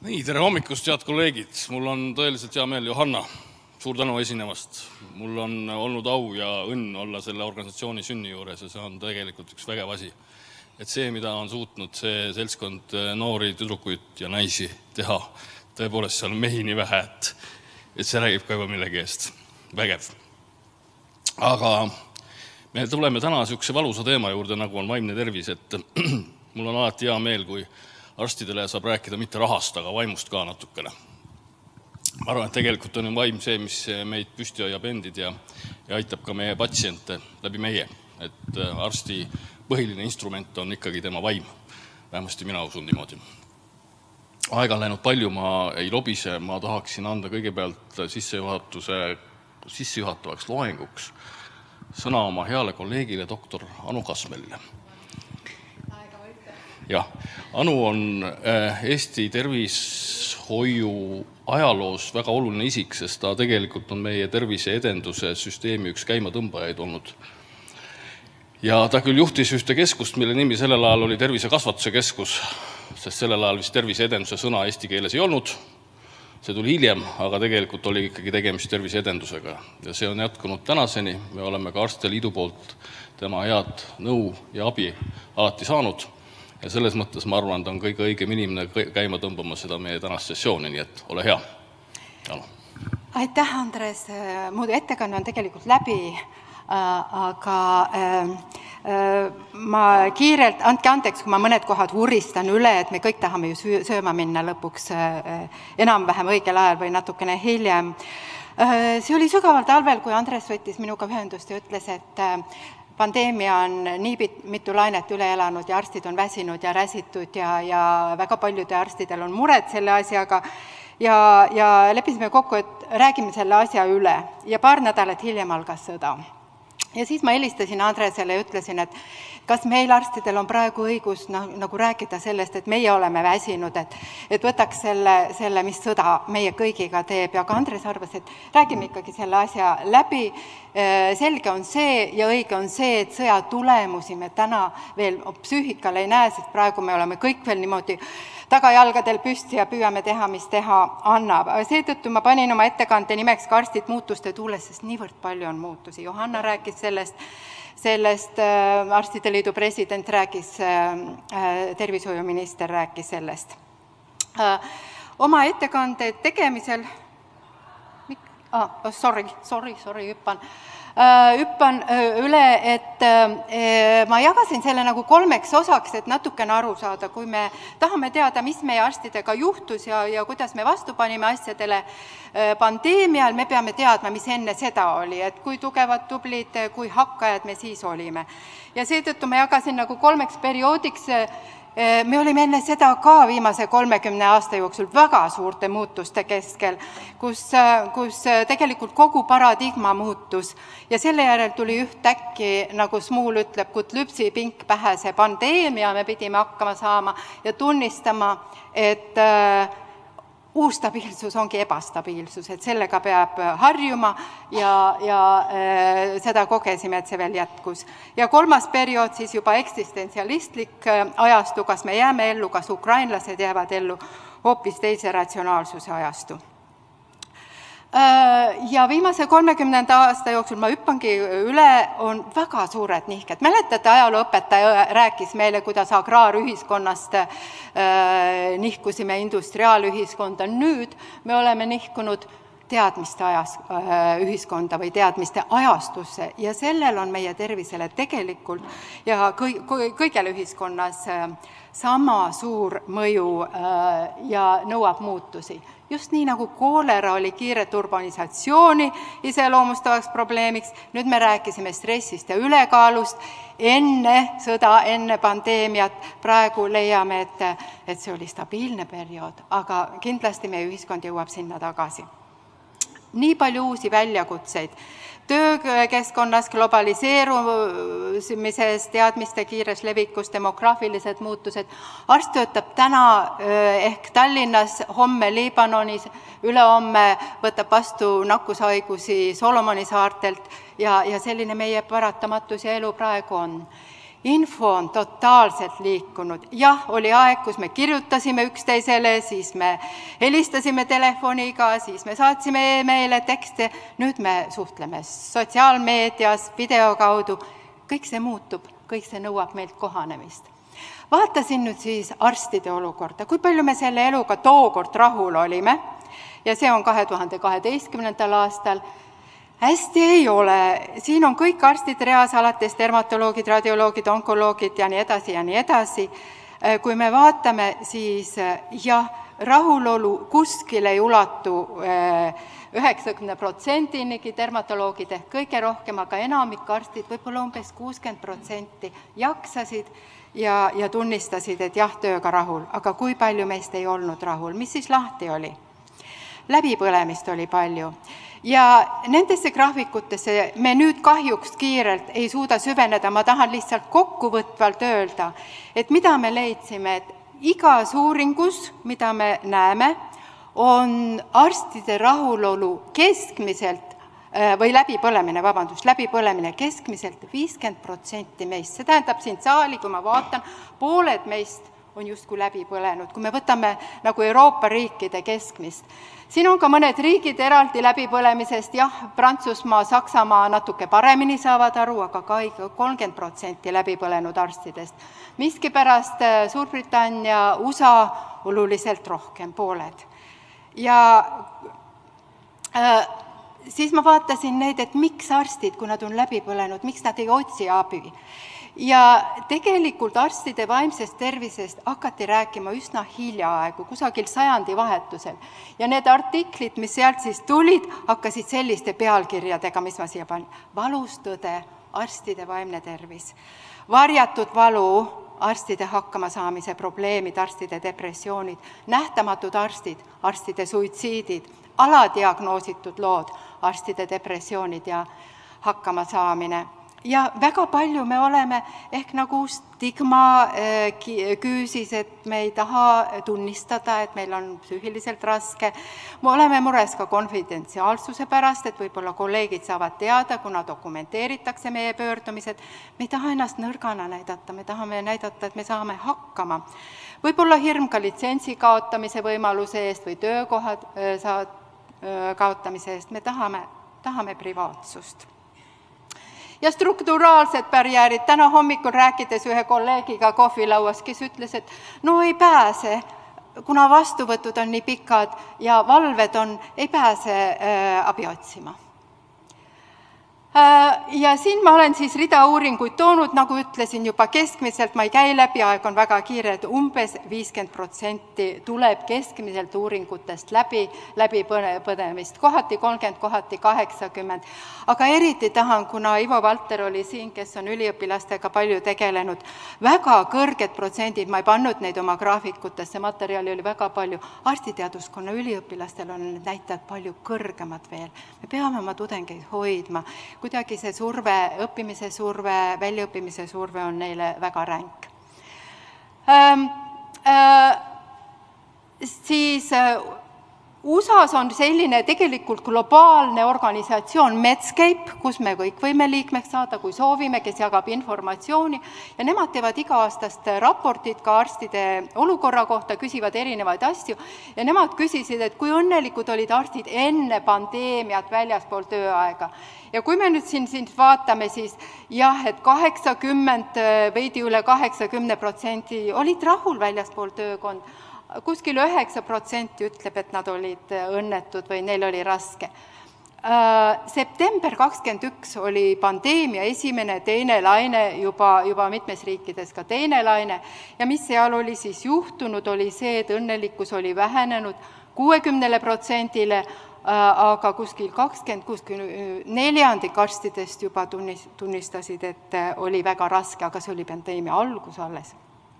Nii, tere hommikust, head kolleegid. Mul on tõeliselt hea meel, Johanna. Suur tänu esinemast. Mul on olnud au ja õnn olla selle organisatsiooni sünni juures ja see on tegelikult üks vägev asi. Et see, mida on suutnud see seltskond noori tüdrukuid ja naisi teha, tõepoolest seal mehi nii vähe, et see räägib ka juba millegi eest. Vägev. Aga me tuleme täna niisuguse valusa teema juurde, nagu on vaimne tervis, et mul on alati hea meel, kui arstidele saab rääkida mitte rahast, aga vaimust ka natukene. Ma arvan, et tegelikult on vaim see, mis meid püsti hoiab endid ja aitab ka meie patsiente läbi meie. Et arsti põhiline instrument on ikkagi tema vaim. Vähemasti mina usun niimoodi. Aega on läinud palju, ma ei lobise, ma tahaksin anda kõigepealt sissejuhatavaks loenguks sõna oma heale kolleegile doktor Anu Kasmelile. Jah, Anu on Eesti tervishoiu ajaloos väga oluline isik, sest ta tegelikult on meie tervise edenduse süsteemi üks käimatõmbajaid olnud. Ja ta küll juhtis ühte keskust, mille nimi sellel ajal oli tervisekasvatuse keskus, sest sellel ajal vist tervise edenduse sõna eesti keeles ei olnud. See tuli hiljem, aga tegelikult oli ikkagi tegemist tervise edendusega. Ja see on jätkunud tänaseni. Me oleme ka Arstide Liidu poolt tema head nõu ja abi alati saanud. Ja selles mõttes ma arvan, ta on kõige õigem inimene käima tõmbama seda meie tänast sessiooni, nii et ole hea. Janu. Aitäh, Andres. Mu ettekanne on tegelikult läbi, aga ma kiirelt, andke andeks, kui ma mõned kohad vuristan üle, et me kõik tahame ju sööma minna lõpuks enam-vähem õigel ajal või natukene hiljem. See oli sügaval talvel, kui Andres võttis minuga ühendust ja ütles, et pandeemia on nii mitu lainet üle elanud ja arstid on väsinud ja räsitud ja väga paljude arstidel on mured selle asjaga ja leppisime kokku, et räägime selle asja üle ja paar nädalat hiljem algas sõda. Ja siis ma helistasin Andresele ja ütlesin, et kas meil arstidel on praegu õigus nagu rääkida sellest, et meie oleme väsinud, et võtaks selle, mis sõda meie kõigiga teeb. Ja ka Andres arvas, et räägime ikkagi selle asja läbi. Selge on see ja õige on see, et sõja tulemusi me täna veel psüühikal ei näe, sest praegu me oleme kõik veel niimoodi tagajalgadel püsti ja püüame teha, mis teha annab. Seetõttu ma panin oma ettekande nimeks ka arstid muutuste tuules, sest niivõrd palju on muutusi. Johanna rääkis sellest Arstide Liidu president rääkis, tervishoiuminister rääkis sellest. Oma ettekande tegemisel, hüppan üle, et ma jagasin selle nagu 3 osaks, et natukene aru saada, kui me tahame teada, mis meie arstidega juhtus ja kuidas me vastu panime asjadele pandeemial, me peame teadma, mis enne seda oli, et kui tugevad, tublid, kui hakkajad me siis olime. Ja seetõttu ma jagasin nagu 3 perioodiks. Me olime enne seda ka viimase 30 aasta jooksul väga suurte muutuste keskel, kus tegelikult kogu paradigma muutus ja selle järel tuli ühtäkki, nagu Smuul ütleb, kui lüpsipink pähe see pandeemia, me pidime hakkama saama ja tunnistama, et uus stabiilsus ongi ebastabiilsus, et sellega peab harjuma ja seda kogesime, et see veel jätkus. Ja 3. periood siis juba eksistentsialistlik ajastu, kas me jääme ellu, kas ukrainlased jäävad ellu, hoopis teise ratsionaalsuse ajastu. Ja viimase 30 aasta jooksul ma hüppangi üle, on väga suured nihked. Mäletate, ajalooõpetaja rääkis meile, kuidas agraarühiskonnast nihkusime industriaalühiskonda. Nüüd me oleme nihkunud teadmiste ühiskonda või teadmiste ajastusse ja sellel on meie tervisele tegelikult ja kõigele ühiskonnas sama suur mõju ja nõuab muutusi. Just nii nagu koolera oli kiiret urbanisatsiooni iseloomustavaks probleemiks, nüüd me rääkisime stressist ja ülekaalust enne sõda, enne pandeemiat. Praegu leiame, et see oli stabiilne periood, aga kindlasti meie ühiskond jõuab sinna tagasi. Nii palju uusi väljakutseid. Töökeskkonnas globaliseerumises, teadmiste kiires levikus, demograafilised muutused. Arst töötab täna ehk Tallinnas, homme Liibanonis, ülehomme võtab vastu nakkushaigusi Solomoni saartelt ja selline meie paratamatus ja elu praegu on. info on totaalselt liikunud. Jah, oli aeg, kus me kirjutasime üksteisele, siis me helistasime telefoniga, siis me saatsime e-meile, tekste. Nüüd me suhtleme sotsiaalmeedias, video kaudu. Kõik see muutub, kõik see nõuab meilt kohanemist. Vaatasin nüüd siis arstide olukorda, kui palju me selle eluga tookord rahul olime ja see on 2012. aastal. Hästi ei ole. Siin on kõik arstid reas, alates dermatoloogid, radioloogid, onkoloogid ja nii edasi ja nii edasi. Kui me vaatame, siis jah, rahulolu kuskil ei ulatu 90%-nigi dermatoloogid ehk kõige rohkem, aga enamik arstid, võib-olla umbes 60% jaksasid ja tunnistasid, et jah, tööga rahul. Aga kui palju meist ei olnud rahul? Mis siis lahti oli? Läbipõlemist oli palju. Ja nendesse graafikutesse me nüüd kahjuks kiirelt ei suuda süveneda. Ma tahan lihtsalt kokkuvõtvalt öelda, et mida me leidsime, et igas uuringus, mida me näeme, on arstide rahulolu keskmiselt või läbipõlemine keskmiselt 50% meist. See tähendab siin saali, kui ma vaatan, pooled meist on justkui läbi põlenud, kui me võtame nagu Euroopa riikide keskmist. Siin on ka mõned riigid eraldi läbipõlemisest, jah, Prantsusmaa, Saksamaa natuke paremini saavad aru, aga ka 30% läbipõlenud arstidest. Miskipärast Suurbritannia, USA oluliselt rohkem, pooled. Ja siis ma vaatasin neid, et miks arstid, kui nad on läbi põlenud, miks nad ei otsi abi. Ja tegelikult arstide vaimsest tervisest hakati rääkima üsna hiljaaegu, kusagil sajandi vahetusel. Ja need artiklid, mis sealt siis tulid, hakkasid selliste pealkirjadega, mis ma siia panin. Valustõde, arstide vaimne tervis. Varjatud valu, arstide hakkama saamise probleemid, arstide depressioonid, nähtamatud arstid, arstide suitsiidid, aladiagnoositud lood, arstide depressioonid ja hakkama saamine. Ja väga palju me oleme ehk nagu stigma küüsis, et me ei taha tunnistada, et meil on psüühiliselt raske. Me oleme mures ka konfidentsiaalsuse pärast, et võib-olla kolleegid saavad teada, kuna dokumenteeritakse meie pöördumised. Me ei taha ennast nõrgana näidata, me tahame näidata, et me saame hakkama. Võib-olla hirm ka litsentsi kaotamise võimaluse eest või töökohad kaotamise eest. Me tahame privaatsust. Ja strukturaalsed barjäärid. Täna hommikul rääkides ühe kolleegiga kohvilauas, kes ütles, et no ei pääse, kuna vastuvõtud on nii pikad ja valved on, ei pääse abi otsima. Ja siin ma olen siis rida uuringuid toonud, nagu ütlesin juba keskmiselt, ma ei käi läbi, aeg on väga kiire, et umbes 50% tuleb keskmiselt uuringutest läbi põdemist, kohati 30, kohati 80. Aga eriti tahan, kuna Ivo Valter oli siin, kes on üliõpilastega palju tegelenud, väga kõrged protsendid, ma ei pannud neid oma graafikutesse, materjali oli väga palju, arstiteaduskonna üliõpilastel on näitajad palju kõrgemad veel. Me peame oma tudengeid hoidma. Kuidagi see surve, õppimise surve, väljaõppimise surve on neile väga ränk. Siis USA-s on selline tegelikult globaalne organisatsioon Medscape, kus me kõik võime liikmeks saada, kui soovime, kes jagab informatsiooni ja nemad teevad iga-aastast raportit ka arstide olukorra kohta, küsivad erinevaid asju ja nemad küsisid, et kui õnnelikud olid arstid enne pandeemiat väljaspool tööaega. Ja kui me nüüd siin vaatame, siis jah, et 80, veidi üle 80% olid rahul väljaspool töökond, kuskil 9% ütleb, et nad olid õnnetud või neil oli raske. September 21 oli pandeemia esimene, teine laine, juba mitmes riikides ka teine laine ja mis seal oli siis juhtunud, oli see, et õnnelikkus oli vähenenud 60%-le, aga kuskil 40% arstidest juba tunnistasid, et oli väga raske, aga see oli pandeemia algus alles.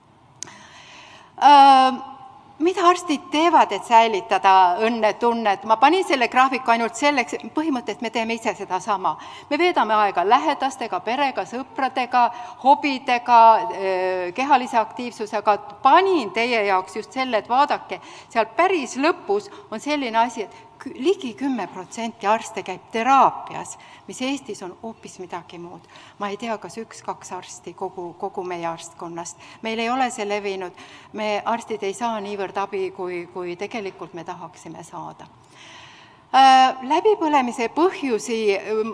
Mida arstid teevad, et säilitada õnnetunnet? Ma panin selle graafiku ainult selleks, põhimõtteliselt me teeme ise seda sama. Me veedame aega lähedastega, perega, sõpradega, hobidega, kehalise aktiivsusega. Panin teie jaoks just selle, et vaadake, seal päris lõpus on selline asi, et ligi 10% arste käib teraapias, mis Eestis on hoopis midagi muud. Ma ei tea, kas 1-2 arsti kogu meie arstkonnast. Meil ei ole see levinud. Me arstid ei saa niivõrd abi, kui tegelikult me tahaksime saada. Läbipõlemise põhjusi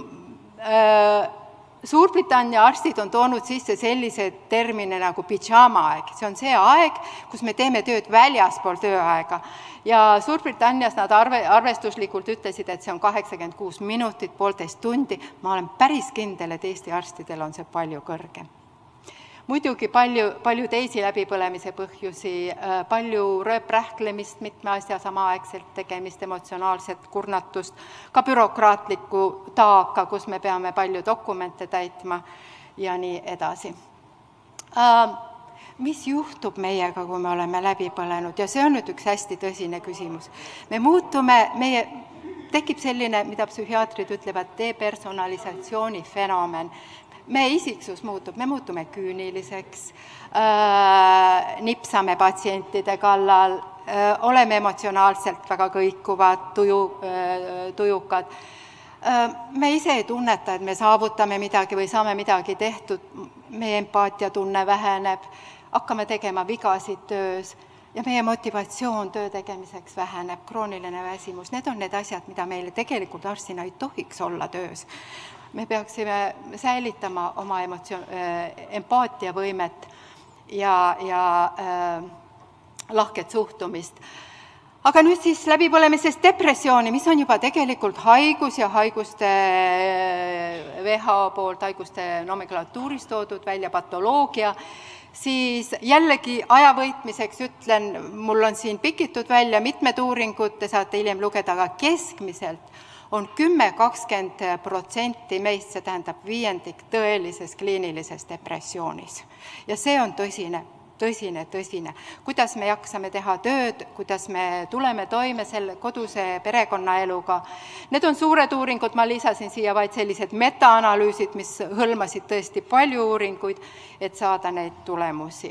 Suurbritannia arstid on toonud sisse sellise termine nagu pidžaama-aeg. See on see aeg, kus me teeme tööd väljaspool tööaega. Ja Suurbritannias nad arvestuslikult ütlesid, et see on 86 minutit, 1,5 tundi. Ma olen päris kindel, et Eesti arstidel on see palju kõrgem. Muidugi palju teisi läbipõlemise põhjusi, palju rööprähklemist, mitme asja samaaegselt tegemist, emotsionaalset kurnatust, ka bürokraatlikku taaka, kus me peame palju dokumente täitma ja nii edasi. Mis juhtub meiega, kui me oleme läbi põlenud? Ja see on nüüd üks hästi tõsine küsimus. Me muutume, tekib selline, mida psühhiaatrid ütlevad, depersonalisatsiooni fenomen. Meie isiksus muutub, me muutume küüniliseks, nipsame patsientide kallal, oleme emotsionaalselt väga kõikuvad, tujukad. Me ise ei tunneta, et me saavutame midagi või saame midagi tehtud, meie empaatiatunne väheneb, hakkame tegema vigasid töös ja meie motivatsioon töö tegemiseks väheneb, krooniline väsimus. Need on need asjad, mida meile tegelikult arstina ei tohiks olla töös. Me peaksime säilitama oma empaatiavõimet ja lahket suhtumist. Aga nüüd siis läbipõlemisest depressiooni, mis on juba tegelikult haigus ja haiguste WHO poolt haiguste nomenklatuuris toodud välja patoloogia, siis jällegi aja võitmiseks ütlen, mul on siin pikitud välja mitmed uuringud, te saate hiljem lugeda, aga keskmiselt on 10-20% meist, see tähendab 1/5 tõelises kliinilises depressioonis. Ja see on tõsine. Kuidas me jaksame teha tööd, kuidas me tuleme toime selle koduse perekonnaeluga. Need on suured uuringud, ma lisasin siia vaid sellised metaanalüüsid, mis hõlmasid tõesti palju uuringuid, et saada neid tulemusi.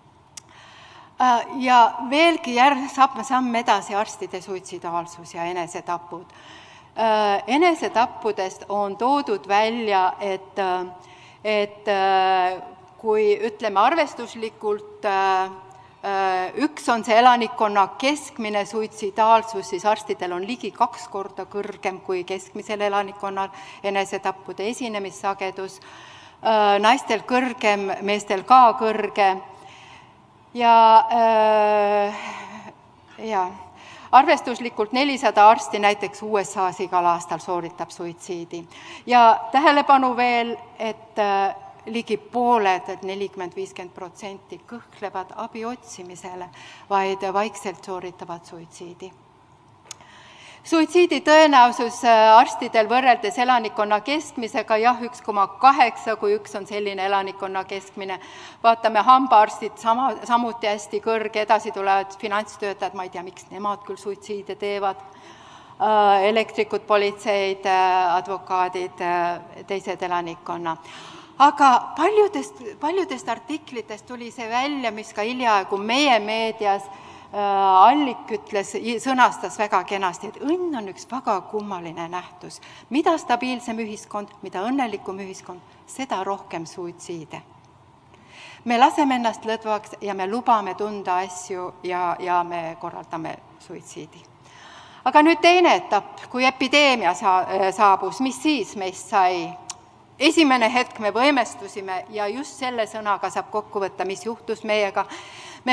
Ja veelgi samm edasi arstide suitsidaalsus ja enesetapud. Enesetappudest on toodud välja, et kui ütleme arvestuslikult, üks on see elanikkonna keskmine suitsidaalsus, siis arstidel on ligi 2 korda kõrgem kui keskmisel elanikkonnal enesetappude esinemissagedus, naistel kõrgem, meestel ka kõrge ja arvestuslikult 400 arsti näiteks USA-s igal aastal sooritab suitsiidi. Ja tähelepanu veel, et ligi pooled, et 40-50% kõhklevad abi otsimisele, vaid vaikselt sooritavad suitsiidi. Suitsiidi tõenäosus arstidel võrreldes elanikkonna keskmisega, jah, 1,8, kui 1 on selline elanikkonna keskmine. Vaatame hambaarstid samuti hästi kõrge, edasi tulevad finantstöötajad, ma ei tea, miks nemad küll suitsiide teevad, elektrikud, politseid, advokaadid, teised elanikkonna. Aga paljudest artiklitest tuli see välja, mis ka hiljaaegu meie meedias Allik sõnastas väga kenasti, et õnn on üks väga kummaline nähtus. Mida stabiilsem ühiskond, mida õnnelikum ühiskond, seda rohkem suitsiide. Me laseme ennast lõdvaks ja me lubame tunda asju ja me korraldame suitsiidi. Aga nüüd teine etapp, kui epideemia saabus, mis siis meist sai? Esimene hetk me võimestusime ja just selle sõnaga saab kokku võtta, mis juhtus meiega. Me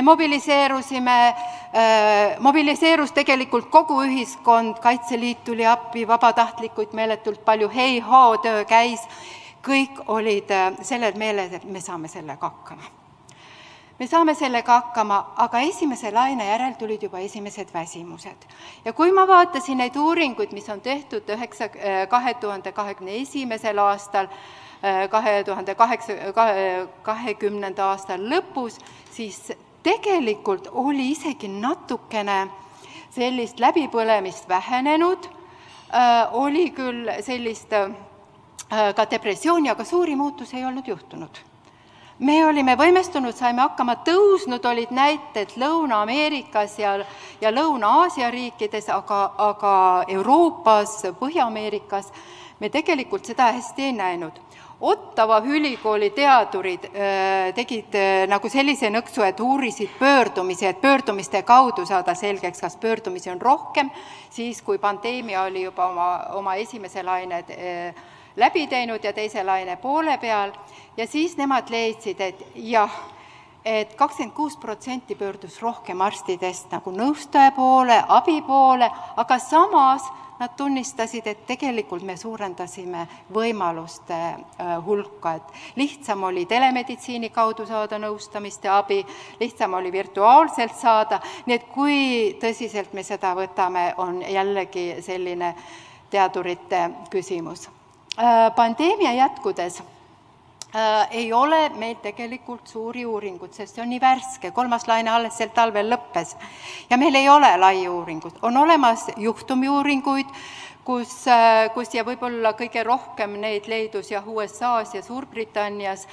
mobiliseerus tegelikult kogu ühiskond, Kaitseliit tuli appi, vabatahtlikuid meeletult palju, hei-hoo töö käis, kõik olid sellel meeles, et me saame sellega hakkama. Me saame sellega hakkama, aga esimese laine järel tulid juba esimesed väsimused. Ja kui ma vaatasin neid uuringuid, mis on tehtud 2021. aastal, 2020. aastal lõpus, siis tegelikult oli isegi natukene sellist läbipõlemist vähenenud, oli küll sellist ka depressiooni, aga suuri muutus ei olnud juhtunud. me olime võimestunud, saime hakkama, tõusnud olid näited Lõuna-Ameerikas ja Lõuna-Aasia riikides, aga Euroopas, Põhja-Ameerikas me tegelikult seda hästi ei näinud. Ottawa ülikooli teadurid tegid nagu sellise nõksu, et uurisid pöördumisi, et pöördumiste kaudu saada selgeks, kas pöördumisi on rohkem, siis kui pandeemia oli juba oma esimese laine läbi teinud ja teise laine poole peal, ja siis nemad leidsid, et jah, et 26% pöördus rohkem arstidest nagu nõustaja poole, abi poole, aga samas nad tunnistasid, et tegelikult me suurendasime võimaluste hulka, et lihtsam oli telemeditsiini kaudu saada nõustamist ja abi, lihtsam oli virtuaalselt saada, nii et kui tõsiselt me seda võtame, on jällegi selline teadurite küsimus. Pandeemia jätkudes ei ole meil tegelikult suuri uuringud, sest see on nii värske, 3. laine alles sel talvel lõppes ja meil ei ole lai uuringut. On olemas juhtumiuuringuid, kus ja võib-olla kõige rohkem neid leidus ja USA-s ja Suurbritannias,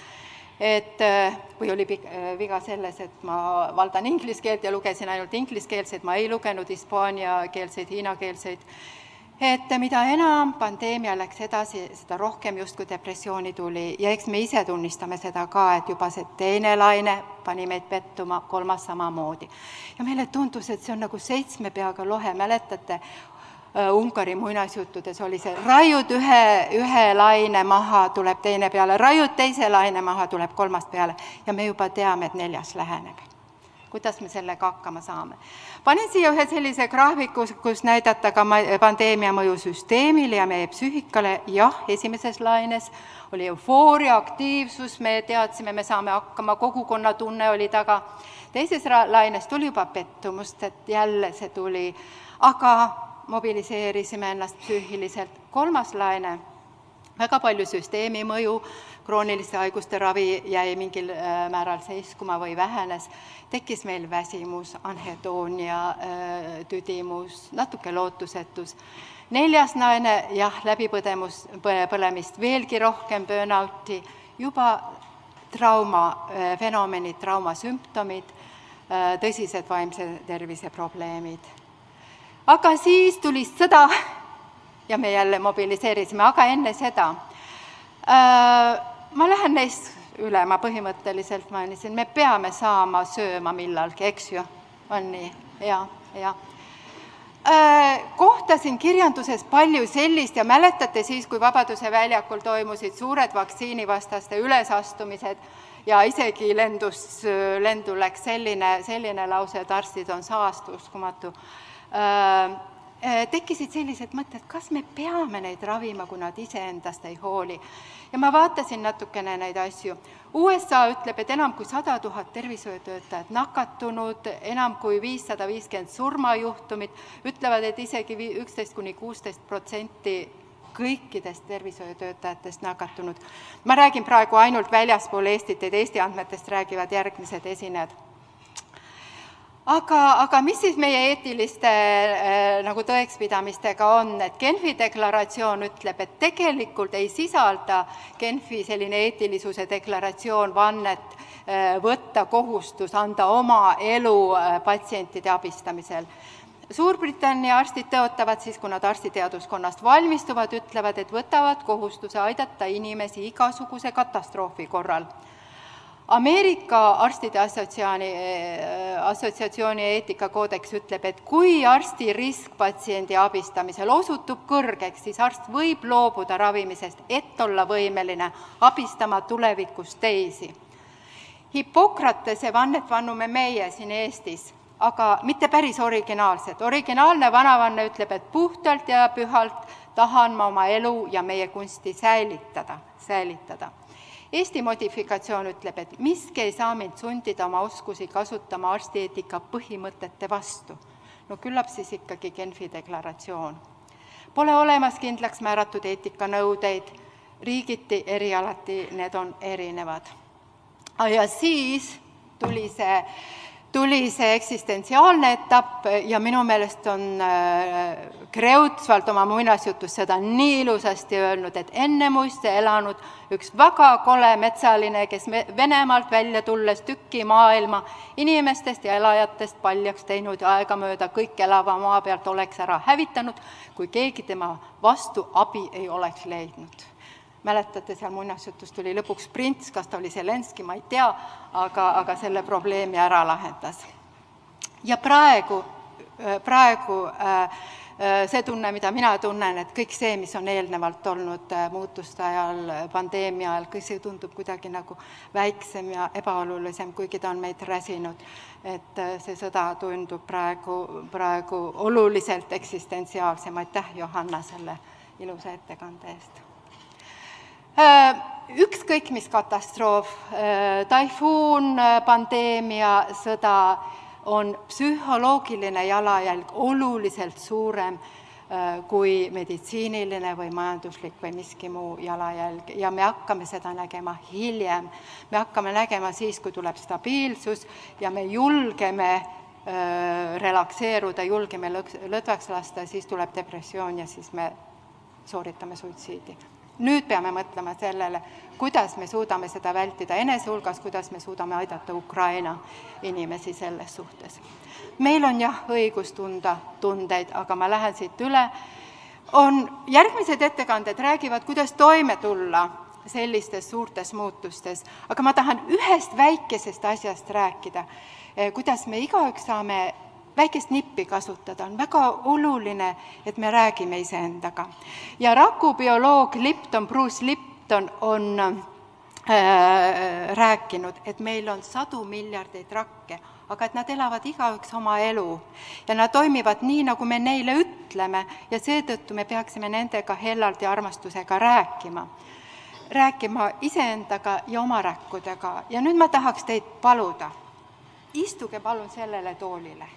või oli viga selles, et ma valdan inglise keelt ja lugesin ainult ingliskeelseid, ma ei lugenud hispaaniakeelseid, hiinakeelseid, et mida enam pandeemia läks edasi, seda rohkem justkui depressiooni tuli ja eks me ise tunnistame seda ka, et juba see teine laine pani meid pettuma, 3. samamoodi. Ja meile tundus, et see on nagu 7 peaga lohe, mäletate, Ungari muinasjuttudes oli see, raiud ühe laine maha, tuleb teine peale, raiud teise laine maha, tuleb 3. peale ja me juba teame, et 4. läheneb. Kuidas me sellega hakkama saame? Panin siia ühe sellise graafiku, kus näidata ka pandeemia mõju süsteemile ja meie psüühikale. Jah, esimeses laines oli eufooria, aktiivsus, me teadsime, me saame hakkama, kogukonna tunne oli taga. Teises laines tuli juba pettumust, et jälle see tuli, aga mobiliseerisime ennast psüühiliselt. 3. laine, väga palju süsteemi mõju, krooniliste haiguste ravi jäi mingil määral seiskuma või vähenes, tekkis meil väsimus, anhedoonia, tüdimus, natuke lootusetus. 4. naine, jah, läbipõlemist veelgi rohkem, burnouti, juba traumafenomenid, traumasümptomid, tõsised vaimse tervise probleemid. Aga siis tuli sõda ja me jälle mobiliseerisime, aga enne seda ma lähen neist üle, ma põhimõtteliselt mainisin, me peame saama sööma millalgi, eks ju, on nii, ja. Kohtasin kirjanduses palju sellist ja mäletate siis, kui Vabaduse väljakul toimusid suured vaktsiinivastaste ülesastumised ja isegi lendu läks selline lause, et arstid on saast uskumatu. Tekkisid sellised mõtted, kas me peame neid ravima, kui nad iseendast ei hooli. Ja ma vaatasin natukene neid asju. USA ütleb, et enam kui 100 000 tervishoiutöötajad nakatunud, enam kui 550 surmajuhtumit, ütlevad, et isegi 11–16% kõikidest tervishoiutöötajatest nakatunud. Ma räägin praegu ainult väljaspool Eestit, et Eesti andmetest räägivad järgmised esinejad. Aga mis siis meie eetiliste nagu tõekspidamistega on, et Genfi deklaratsioon ütleb, et tegelikult ei sisalda Genfi selline eetilisuse deklaratsioon vannet võtta kohustus, anda oma elu patsientide abistamisel. Suurbritannia arstid tõotavad siis, kui nad arstiteaduskonnast valmistuvad, ütlevad, et võtavad kohustuse aidata inimesi igasuguse katastroofi korral. Ameerika arstide assotsiatsiooni eetikakoodeks ütleb, et kui arsti risk patsiendi abistamisel osutub kõrgeks, siis arst võib loobuda ravimisest, et olla võimeline abistama tulevikus teisi. Hippokratese vannet vannume meie siin Eestis, aga mitte päris originaalset. Originaalne vanavanne ütleb, et puhtalt ja pühalt tahan ma oma elu ja meie kunsti säilitada. Eesti modifikatsioon ütleb, et miski ei saa mind sundida oma oskusi kasutama arstieetika põhimõtete vastu. No küllap siis ikkagi Genfi deklaratsioon. Pole olemas kindlaks määratud eetikanõudeid, riigiti, erialati need on erinevad. Ja siis tuli see tuli see eksistentsiaalne etapp ja minu meelest on Kreutzwald oma muinasjutus seda nii ilusasti öelnud, et enne muiste elanud üks väga kole metsaline, kes Venemaalt välja tulles tükki maailma inimestest ja elajatest paljaks teinud ja aegamööda kõik elava maa pealt oleks ära hävitanud, kui keegi tema vastu abi ei oleks leidnud. Mäletate, seal muinasjutus tuli lõpuks prints, kas ta oli Zelenski, ma ei tea, aga selle probleemi ära lahendas. Ja praegu see tunne, mida mina tunnen, et kõik see, mis on eelnevalt olnud muutuste ajal, pandeemia ajal, kõik see tundub kuidagi nagu väiksem ja ebaolulisem, kuigi ta on meid räsinud. Et see sõda tundub praegu oluliselt eksistentsiaalsem. Aitäh, Johanna, selle ilusa ettekande eest. Ükskõik mis katastroof, taifuun, pandeemia, sõda on psühholoogiline jalajälg oluliselt suurem kui meditsiiniline või majanduslik või miski muu jalajälg. Ja me hakkame seda nägema hiljem. Me hakkame nägema siis, kui tuleb stabiilsus ja me julgeme relakseeruda, julgeme lõdvaks lasta, siis tuleb depressioon ja siis me sooritame suitsiidi. Nüüd peame mõtlema sellele, kuidas me suudame seda vältida enese hulgas, kuidas me suudame aidata Ukraina inimesi selles suhtes. Meil on jah õigus tunda tundeid, aga ma lähen siit üle. Järgmised ettekanded räägivad, kuidas toime tulla sellistes suurtes muutustes, aga ma tahan ühest väikesest asjast rääkida, kuidas me igaüks saame väikest nippi kasutada, on väga oluline, et me räägime iseendaga. Ja rakubioloog Bruce Lipton on rääkinud, et meil on 100 miljardeid rakke, aga et nad elavad igaüks oma elu ja nad toimivad nii, nagu me neile ütleme ja seetõttu me peaksime nendega hellalt ja armastusega rääkima iseendaga ja oma räkkudega. Ja nüüd ma tahaks teid paluda, istuge palun sellele toolile.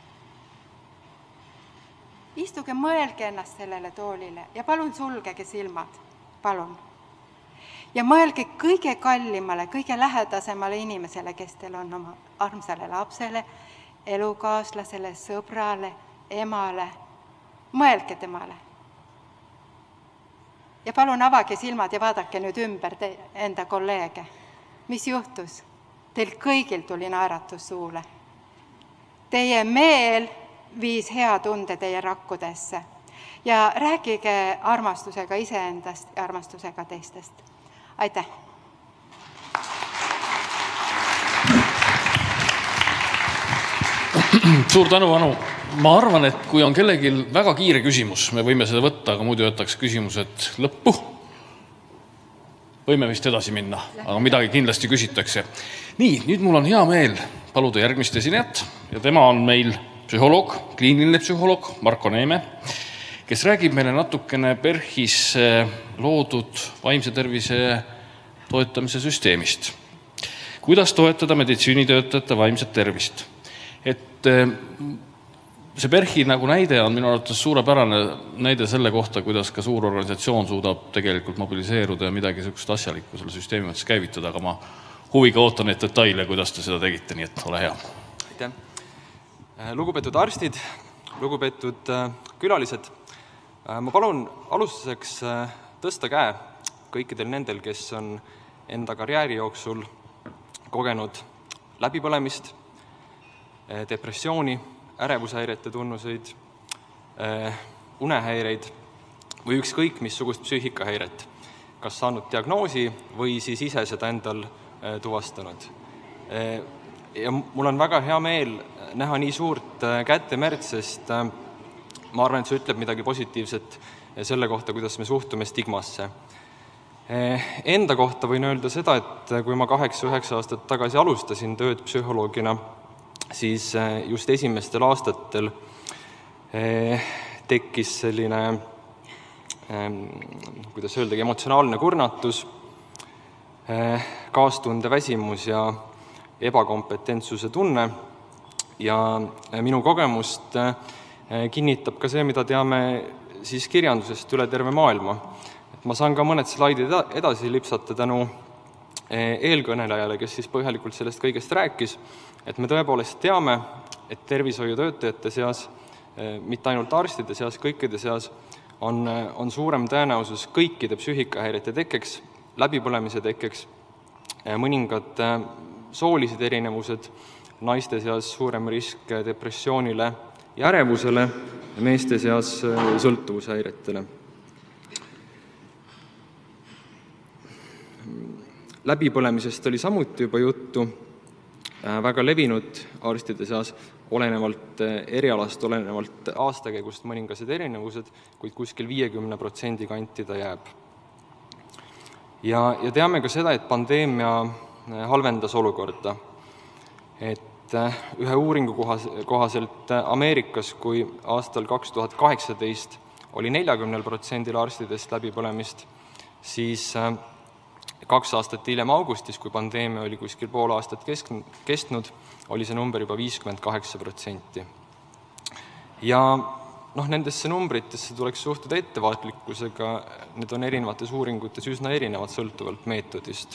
Istuge, mõelge ennast sellele toolile ja palun sulgege silmad, palun. Ja mõelge kõige kallimale, kõige lähedasemale inimesele, kes teil on oma armsale lapsele, elukaaslasele, sõbrale, emale. Mõelge temale. Ja palun avage silmad ja vaadake nüüd ümber enda kolleege. Mis juhtus? Teil kõigil tuli naeratus suule. Teie meel viis hea tunde teie rakkudesse ja rääkige armastusega iseendast ja armastusega teistest. Aitäh! Suur tänu, Anu! Ma arvan, et kui on kellelgi väga kiire küsimus, me võime seda võtta, aga muidu jätaks küsimused lõppu. Võime vist edasi minna, aga midagi kindlasti küsitakse. Nii, nüüd mul on hea meel paluda järgmist esinejat ja tema on meil psühholoog, kliiniline psühholoog Marko Neeme, kes räägib meile natukene PERHis loodud vaimse tervise toetamise süsteemist. Kuidas toetada meditsiinitöötajate vaimset tervist? Et see PERHi nagu näide on minu arvates suurepärane näide selle kohta, kuidas ka suur organisatsioon suudab tegelikult mobiliseeruda ja midagi sellist asjalikku selle süsteemi mõttes käivitada, aga ma huviga ootan neid detaile, kuidas te seda tegite, nii et ole hea. Aitäh! Lugupeetud arstid, lugupeetud külalised, ma palun alustuseks tõsta käe kõikidel nendel, kes on enda karjääri jooksul kogenud läbipõlemist, depressiooni, ärevushäirete tunnuseid, unehäireid või ükskõik missugust psüühikahäiret, kas saanud diagnoosi või siis ise seda endal tuvastanud. Ja mul on väga hea meel näha nii suurt kätemerd, sest ma arvan, et see ütleb midagi positiivset selle kohta, kuidas me suhtume stigmasse. Enda kohta võin öelda seda, et kui ma 8-9 aastat tagasi alustasin tööd psühholoogina, siis just esimestel aastatel tekkis selline, kuidas öeldagi, emotsionaalne kurnatus, kaastunde väsimus ja ebakompetentsuse tunne ja minu kogemust kinnitab ka see, mida teame siis kirjandusest üle terve maailma. Et ma saan ka mõned slaidid edasi lipsata tänu eelkõnelejale, kes siis põhjalikult sellest kõigest rääkis, et me tõepoolest teame, et tervishoiutöötajate seas, mitte ainult arstide seas, kõikide seas on suurem tõenäosus kõikide psüühikahäirete tekkeks, läbipõlemise tekkeks, mõningad soolised erinevused, naiste seas suurem risk depressioonile ja ärevusele, meeste seas sõltuvushäiretele. Läbipõlemisest oli samuti juba juttu, väga levinud arstide seas, olenevalt erialast, olenevalt aastakäigust mõningased erinevused, kuid kuskil 50% kanti ta jääb. Ja teame ka seda, et pandeemia halvendas olukorda. Et ühe uuringu kohaselt Ameerikas, kui aastal 2018 oli 40% arstidest läbipõlemist, siis 2 aastat hiljem augustis, kui pandeemia oli kuskil pool aastat kestnud, oli see number juba 58%. Ja nendesse numbritesse tuleks suhtuda ettevaatlikkusega, need on erinevates uuringutes üsna erinevad sõltuvalt meetodist.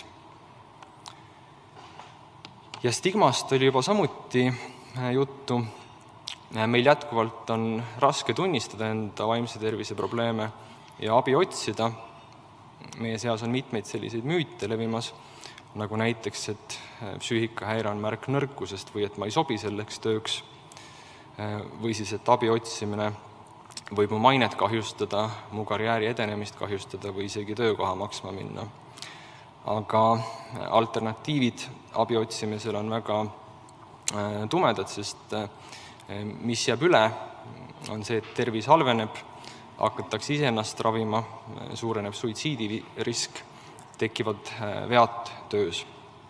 Ja stigmast oli juba samuti juttu. Meil jätkuvalt on raske tunnistada enda vaimse tervise probleeme ja abi otsida. Meie seas on mitmeid selliseid müüte levimas, nagu näiteks, et psüühikahäire on märk nõrkusest või et ma ei sobi selleks tööks, või siis, et abi otsimine võib mu mainet kahjustada, mu karjääri edenemist kahjustada või isegi töökoha maksma minna. Aga alternatiivid abi otsimisel on väga tumedad, sest mis jääb üle, on see, et tervis halveneb, hakatakse iseennast ravima, suureneb suitsiidirisk, tekivad vead töös.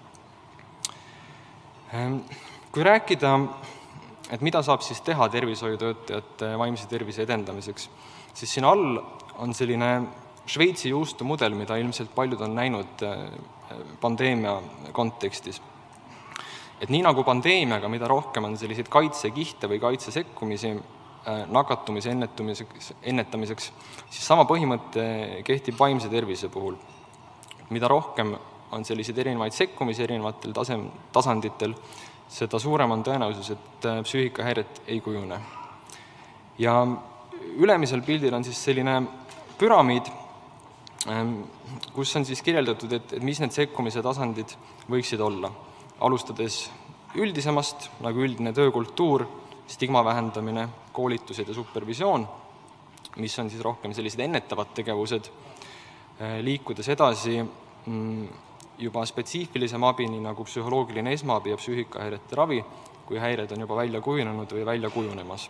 Kui rääkida, et mida saab siis teha tervishoiutöötajate vaimse tervise edendamiseks, siis siin all on selline Šveitsi juustumudel, mida ilmselt paljud on näinud pandeemia kontekstis. Et nii nagu pandeemiaga, mida rohkem on selliseid kaitsekihte või kaitsesekkumisi nakatumise ennetamiseks, siis sama põhimõte kehtib vaimse tervise puhul. Mida rohkem on selliseid erinevaid sekkumisi erinevatel tasanditel, seda suurem on tõenäosus, et psüühikahäiret ei kujune. Ja ülemisel pildil on siis selline püramiid, kus on siis kirjeldatud, et mis need sekkumise tasandid võiksid olla. Alustades üldisemast, nagu üldine töökultuur, stigma vähendamine, koolitused ja supervisioon, mis on siis rohkem sellised ennetavad tegevused, liikudes edasi juba spetsiifilisem abi, nii nagu psühholoogiline esmaabi ja psüühikahäirete ravi, kui häired on juba välja kujunenud või välja kujunemas.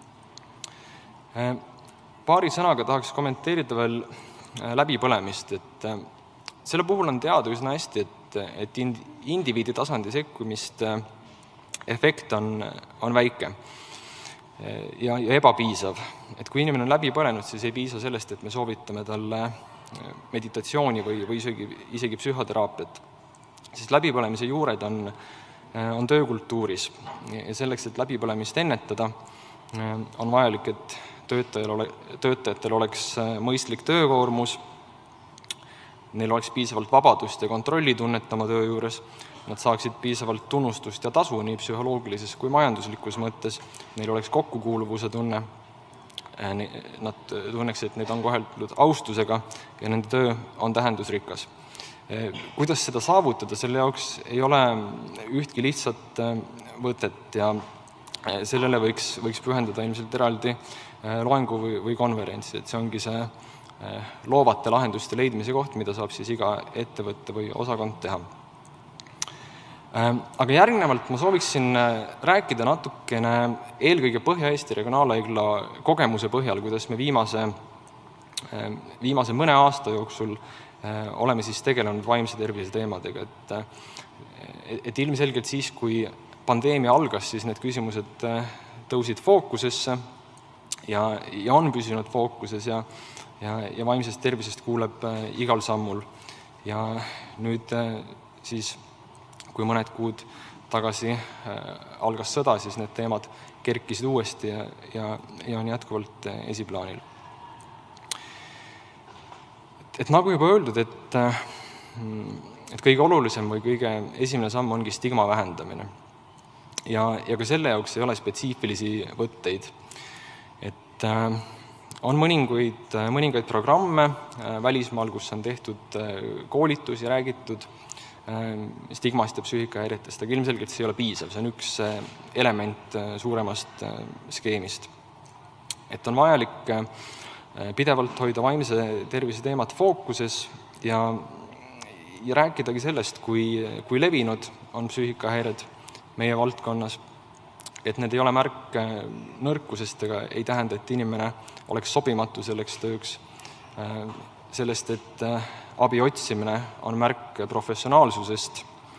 Paari sõnaga tahaks kommenteerida veel läbipõlemist, et selle puhul on teada üsna hästi, et indiviidi tasandi sekkumist efekt on väike ja ebapiisav. Et kui inimene on läbi põlenud, siis ei piisa sellest, et me soovitame talle meditatsiooni või isegi psühhoteraapiat. Siis läbipõlemise juured on töökultuuris ja selleks, et läbipõlemist ennetada, on vajalik, et töötajatel oleks mõistlik töökoormus, neil oleks piisavalt vabadust ja kontrollitunnet oma töö juures, nad saaksid piisavalt tunnustust ja tasu nii psühholoogilises kui majanduslikus mõttes, neil oleks kokkukuuluvuse tunne, nad tunneks, et neid on koheldud austusega ja nende töö on tähendusrikas. Kuidas seda saavutada, selle jaoks ei ole ühtki lihtsat võtet ja sellele võiks pühendada ilmselt eraldi loengu või konverentsi, et see ongi see loovate lahenduste leidmise koht, mida saab siis iga ettevõtte või osakond teha. Aga järgnevalt ma sooviksin rääkida natukene eelkõige Põhja-Eesti Regionaalhaigla kogemuse põhjal, kuidas me viimase mõne aasta jooksul oleme siis tegelenud vaimse tervise teemadega. Et ilmselgelt siis, kui pandeemia algas, siis need küsimused tõusid fookusesse ja on püsinud fookuses ja vaimsest tervisest kuuleb igal sammul. Ja nüüd siis, kui mõned kuud tagasi algas sõda, siis need teemad kerkisid uuesti ja on jätkuvalt esiplaanil. Et nagu juba öeldud, et kõige olulisem või kõige esimene samm ongi stigma vähendamine. Ja ka selle jaoks ei ole spetsiifilisi võtteid. Et on mõningaid programme välismaal, kus on tehtud koolitusi, räägitud stigmast ja psüühikahäiretest, aga ilmselgelt see ei ole piisav, see on üks element suuremast skeemist. Et on vajalik pidevalt hoida vaimse tervise teemat fookuses ja rääkidagi sellest, kui levinud on psüühikahäired meie valdkonnas, et need ei ole märk nõrkusest ega ei tähenda, et inimene oleks sobimatu selleks tööks, sellest, et abi otsimine on märk professionaalsusest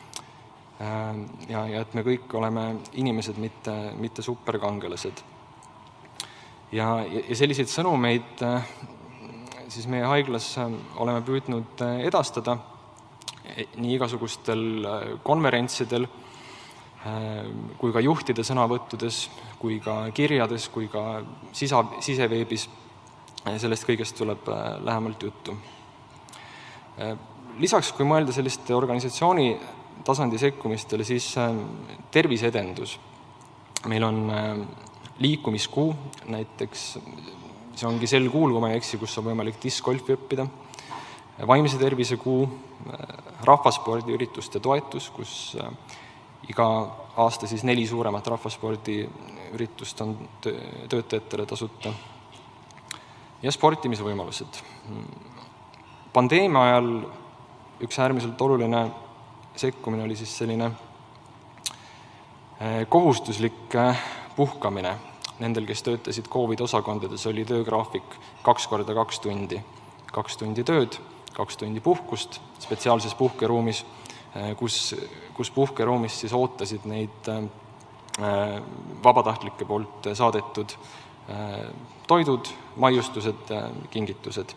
ja et me kõik oleme inimesed, mitte superkangelased. Ja selliseid sõnumeid siis meie haiglas oleme püüdnud edastada nii igasugustel konverentsidel, kui ka juhtide sõnavõttudes, kui ka kirjades, kui ka siseveebis. Sellest kõigest tuleb lähemalt juttu. Lisaks, kui mõelda selliste organisatsiooni tasandi sekkumistele, siis terviseedendus. Meil on liikumiskuu, näiteks see ongi sel kuul, kui ma ei eksi, kus on võimalik discgolfi õppida, vaimse tervise kuu, rahvaspordiürituste toetus, kus iga aasta siis 4 suuremat rahvaspordiüritust on töötajatele tasuta ja sportimise võimalused. Pandeemia ajal üks äärmiselt oluline sekkumine oli siis selline kohustuslik puhkamine. Nendel, kes töötasid COVID-osakondades, oli töögraafik 2 × 2 tundi. 2 tundi tööd, 2 tundi puhkust spetsiaalses puhkeruumis, kus puhkeruumis siis ootasid neid vabatahtlike poolt saadetud toidud, maiustused, kingitused.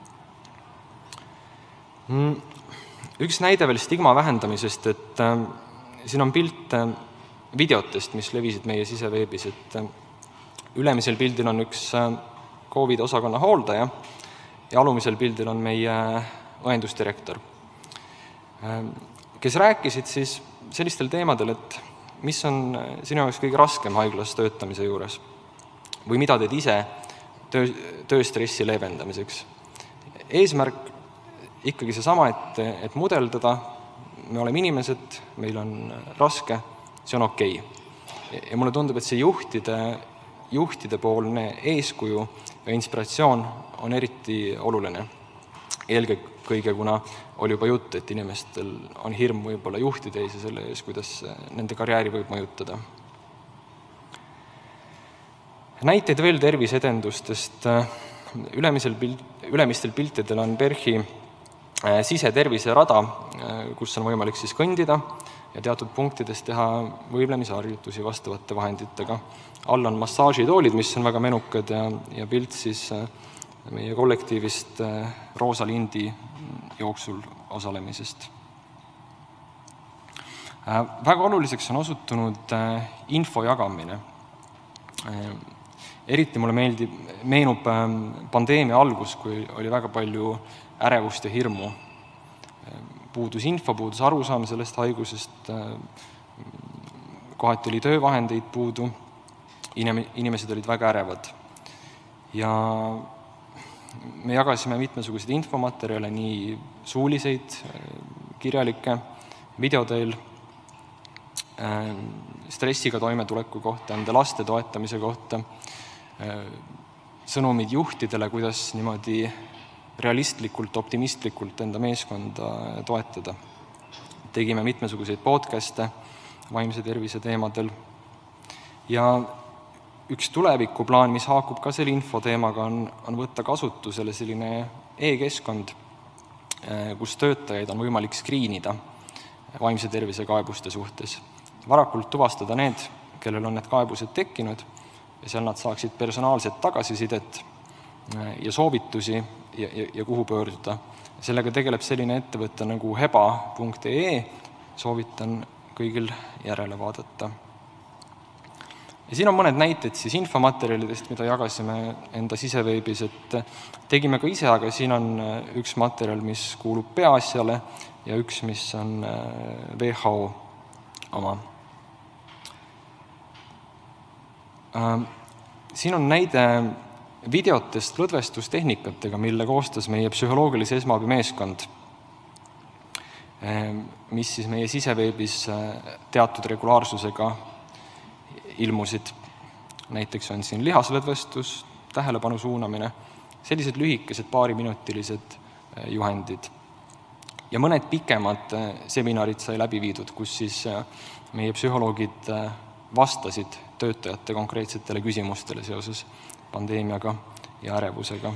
Üks näide veel stigma vähendamisest, et siin on pilt videotest, mis levisid meie siseveebis, et ülemisel pildil on üks COVID-osakonna hooldaja ja alumisel pildil on meie õendusdirektor, kes rääkisid siis sellistel teemadel, et mis on sinu jaoks kõige raskem haiglas töötamise juures või mida teed ise tööstressi leevendamiseks. Eesmärk ikkagi seesama, et mudeldada, me oleme inimesed, meil on raske, see on okei. Ja mulle tundub, et see juhtidepoolne eeskuju ja inspiratsioon on eriti oluline. Eelkõige, kuna oli juba jutt, et inimestel on hirm võib-olla juhtida ees ja selle ees, kuidas nende karjääri võib mõjutada. Näiteid veel terviseedendustest. Ülemistel piltidel on PERH-i siseterviserada, kus on võimalik siis kõndida ja teatud punktides teha võimlemisharjutusi vastavate vahenditega. All on massaažitoolid, mis on väga menukad ja pilt siis meie kollektiivist Roosa Lindi jooksul osalemisest. Väga oluliseks on osutunud info jagamine. Eriti mulle meenub pandeemia algus, kui oli väga palju ärevust ja hirmu. Puudus info, puudus arusaam sellest haigusest, kohati oli töövahendeid puudu, inimesed olid väga ärevad. Ja me jagasime mitmesuguseid infomaterjale, nii suuliseid, kirjalikke, videoteel, stressiga toimetuleku kohta, enda laste toetamise kohta, sõnumid juhtidele, kuidas niimoodi realistlikult, optimistlikult enda meeskonda toetada. Tegime mitmesuguseid podcaste vaimse tervise teemadel ja üks tulevikuplaan, mis haakub ka selle infoteemaga, on võtta kasutusele selline e-keskkond, kus töötajaid on võimalik skriinida vaimse tervise kaebuste suhtes. Varakult tuvastada need, kellel on need kaebused tekkinud ja seal nad saaksid personaalset tagasisidet ja soovitusi ja kuhu pöörduda. Sellega tegeleb selline ettevõte nagu heba.ee, soovitan kõigil järele vaadata. Ja siin on mõned näited siis infomaterjalidest, mida jagasime enda siseveebis, et tegime ka ise, aga siin on üks materjal, mis kuulub Peaasjale ja üks, mis on WHO oma. Siin on näide videotest lõdvestustehnikatega, mille koostas meie psühholoogilise esmaabi meeskond, mis siis meie siseveebis teatud regulaarsusega ilmusid. Näiteks on siin lihaslõdvestus, tähelepanu suunamine, sellised lühikesed paariminutilised juhendid. Ja mõned pikemad seminarid sai läbi viidud, kus siis meie psühholoogid vastasid töötajate konkreetsetele küsimustele seoses pandeemiaga ja ärevusega.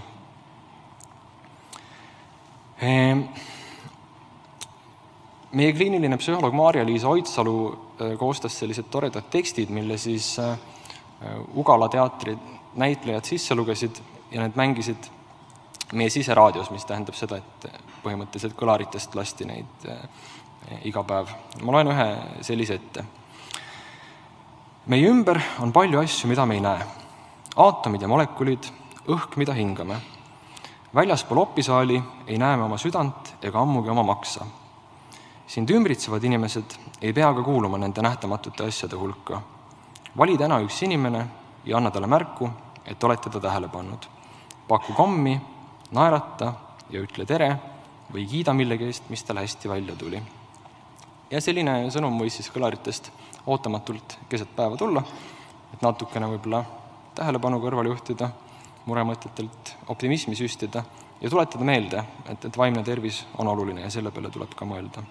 Meie kliiniline psühholoog Maarja-Liisa Oidsalu koostas sellised toredad tekstid, mille siis Ugala teatri näitlejad sisse lugesid ja need mängisid meie siseraadios, mis tähendab seda, et põhimõtteliselt kõlaritest lasti neid iga päev. Ma loen ühe sellise ette. Meie ümber on palju asju, mida me ei näe. Aatomid ja molekulid, õhk, mida hingame. Väljaspool opisaali ei näe me oma südant ega ammugi oma maksa. Sind ümbritsevad inimesed ei pea ka kuuluma nende nähtamatute asjade hulka. Vali täna üks inimene ja anna talle märku, et oled teda tähele pannud. Paku kommi, naerata ja ütle tere või kiida millegi eest, mis tal hästi välja tuli. Ja selline sõnum võis siis kõlaritest ootamatult keset päeva tulla, et natukene võib-olla tähelepanu kõrvale juhtida, muremõtetelt optimismi süstida ja tuletada meelde, et vaimne tervis on oluline ja selle peale tuleb ka mõelda.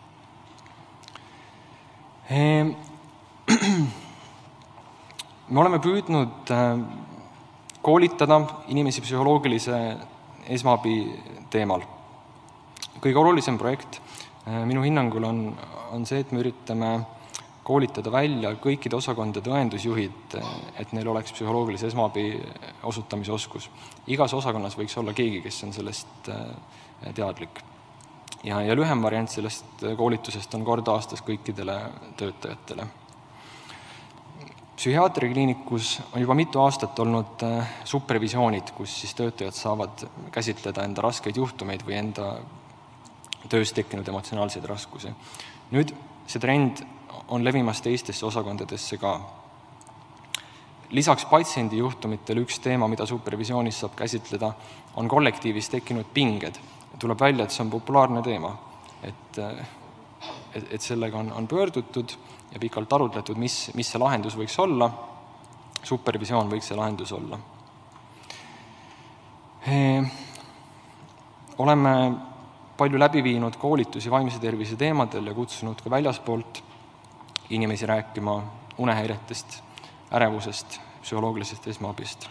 Me oleme püüdnud koolitada inimesi psühholoogilise esmaabi teemal. Kõige olulisem projekt minu hinnangul on see, et me üritame koolitada välja kõikide osakondade õendusjuhid, et neil oleks psühholoogilise esmaabi osutamise oskus. Igas osakonnas võiks olla keegi, kes on sellest teadlik. Ja lühem variant sellest koolitusest on kord aastas kõikidele töötajatele. Psühhiaatriakliinikus on juba mitu aastat olnud supervisioonid, kus siis töötajad saavad käsitleda enda raskeid juhtumeid või enda töös tekkinud emotsionaalseid raskusi. Nüüd see trend on levimas teistesse osakondadesse ka. Lisaks patsiendi juhtumitele üks teema, mida supervisioonis saab käsitleda, on kollektiivis tekkinud pinged. Tuleb välja, et see on populaarne teema, et sellega on pöördutud ja pikalt arutletud, mis see lahendus võiks olla. Supervisioon võiks see lahendus olla. Oleme palju läbi viinud koolitusi vaimse tervise teemadel ja kutsunud ka väljaspoolt inimesi rääkima unehäiretest, ärevusest, psühholoogilisest esmaabist.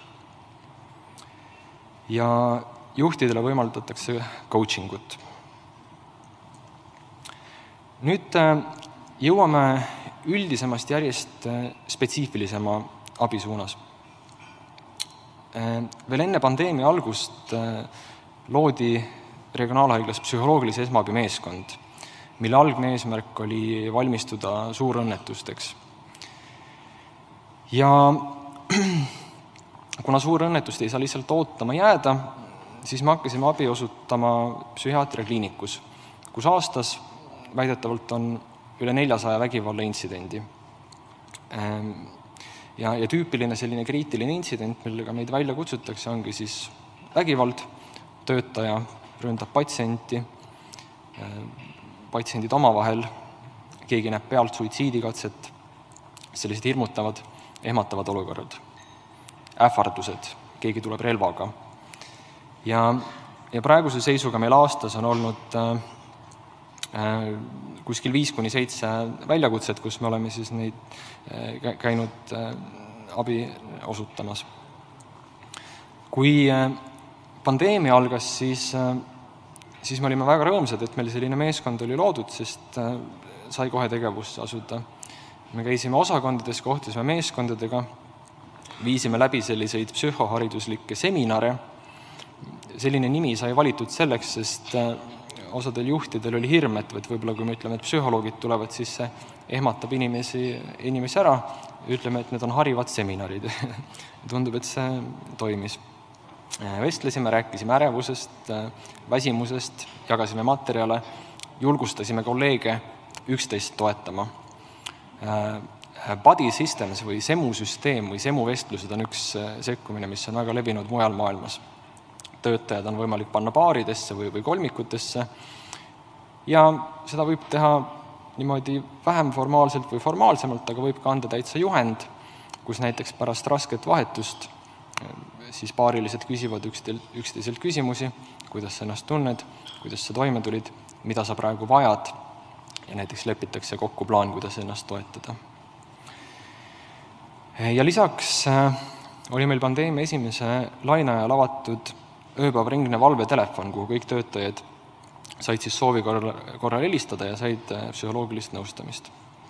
Ja juhtidele võimaldatakse coachingut. Nüüd jõuame üldisemast järjest spetsiifilisema abi suunas. Veel enne pandeemia algust loodi regionaalhaiglas psühholoogilise esmaabi meeskond, mille algne eesmärk oli valmistuda suurõnnetusteks. Ja kuna suurõnnetust ei saa lihtsalt ootama jääda, siis me hakkasime abi osutama psühhiaatriakliinikus, kus aastas väidetavalt on üle 400 vägivallaintsidendi. Ja tüüpiline selline kriitiline intsident, millega meid välja kutsutakse, ongi siis vägivald, töötaja ründab patsienti, patsiendid omavahel, keegi näeb pealt suitsiidikatset, sellised hirmutavad, ehmatavad olukorrad, ähvardused, keegi tuleb relvaga. Ja praeguse seisuga meil aastas on olnud kuskil 5-7 väljakutset, kus me oleme siis neid käinud abi osutamas. Kui pandeemia algas, siis me olime väga rõõmsad, et meil selline meeskond oli loodud, sest sai kohe tegevusse asuda. Me käisime osakondades, kohtusime meeskondadega, viisime läbi selliseid psühhohariduslikke seminare. Selline nimi sai valitud selleks, sest osadel juhtidel oli hirm, et võib-olla kui me ütleme, et psühholoogid tulevad, siis see ehmatab inimesi ära, ütleme, et need on harivad seminarid. Tundub, et see toimis. Vestlesime, rääkisime ärevusest, väsimusest, jagasime materjale, julgustasime kolleege üksteist toetama. Body systems või SEMU-süsteem või SEMU-vestlused on üks sekkumine, mis on väga levinud mujal maailmas. Töötajad on võimalik panna paaridesse või kolmikutesse ja seda võib teha niimoodi vähem formaalselt või formaalsemalt, aga võib ka anda täitsa juhend, kus näiteks pärast rasket vahetust siis paarilised küsivad üksteiselt küsimusi, kuidas sa ennast tunned, kuidas sa toime tulid, mida sa praegu vajad ja näiteks lepitakse kokku plaan, kuidas ennast toetada. Ja lisaks oli meil pandeemia esimese laine ajal avatud ööpäevringne valvetelefon, kuhu kõik töötajad said siis soovi korral helistada ja said psühholoogilist nõustamist.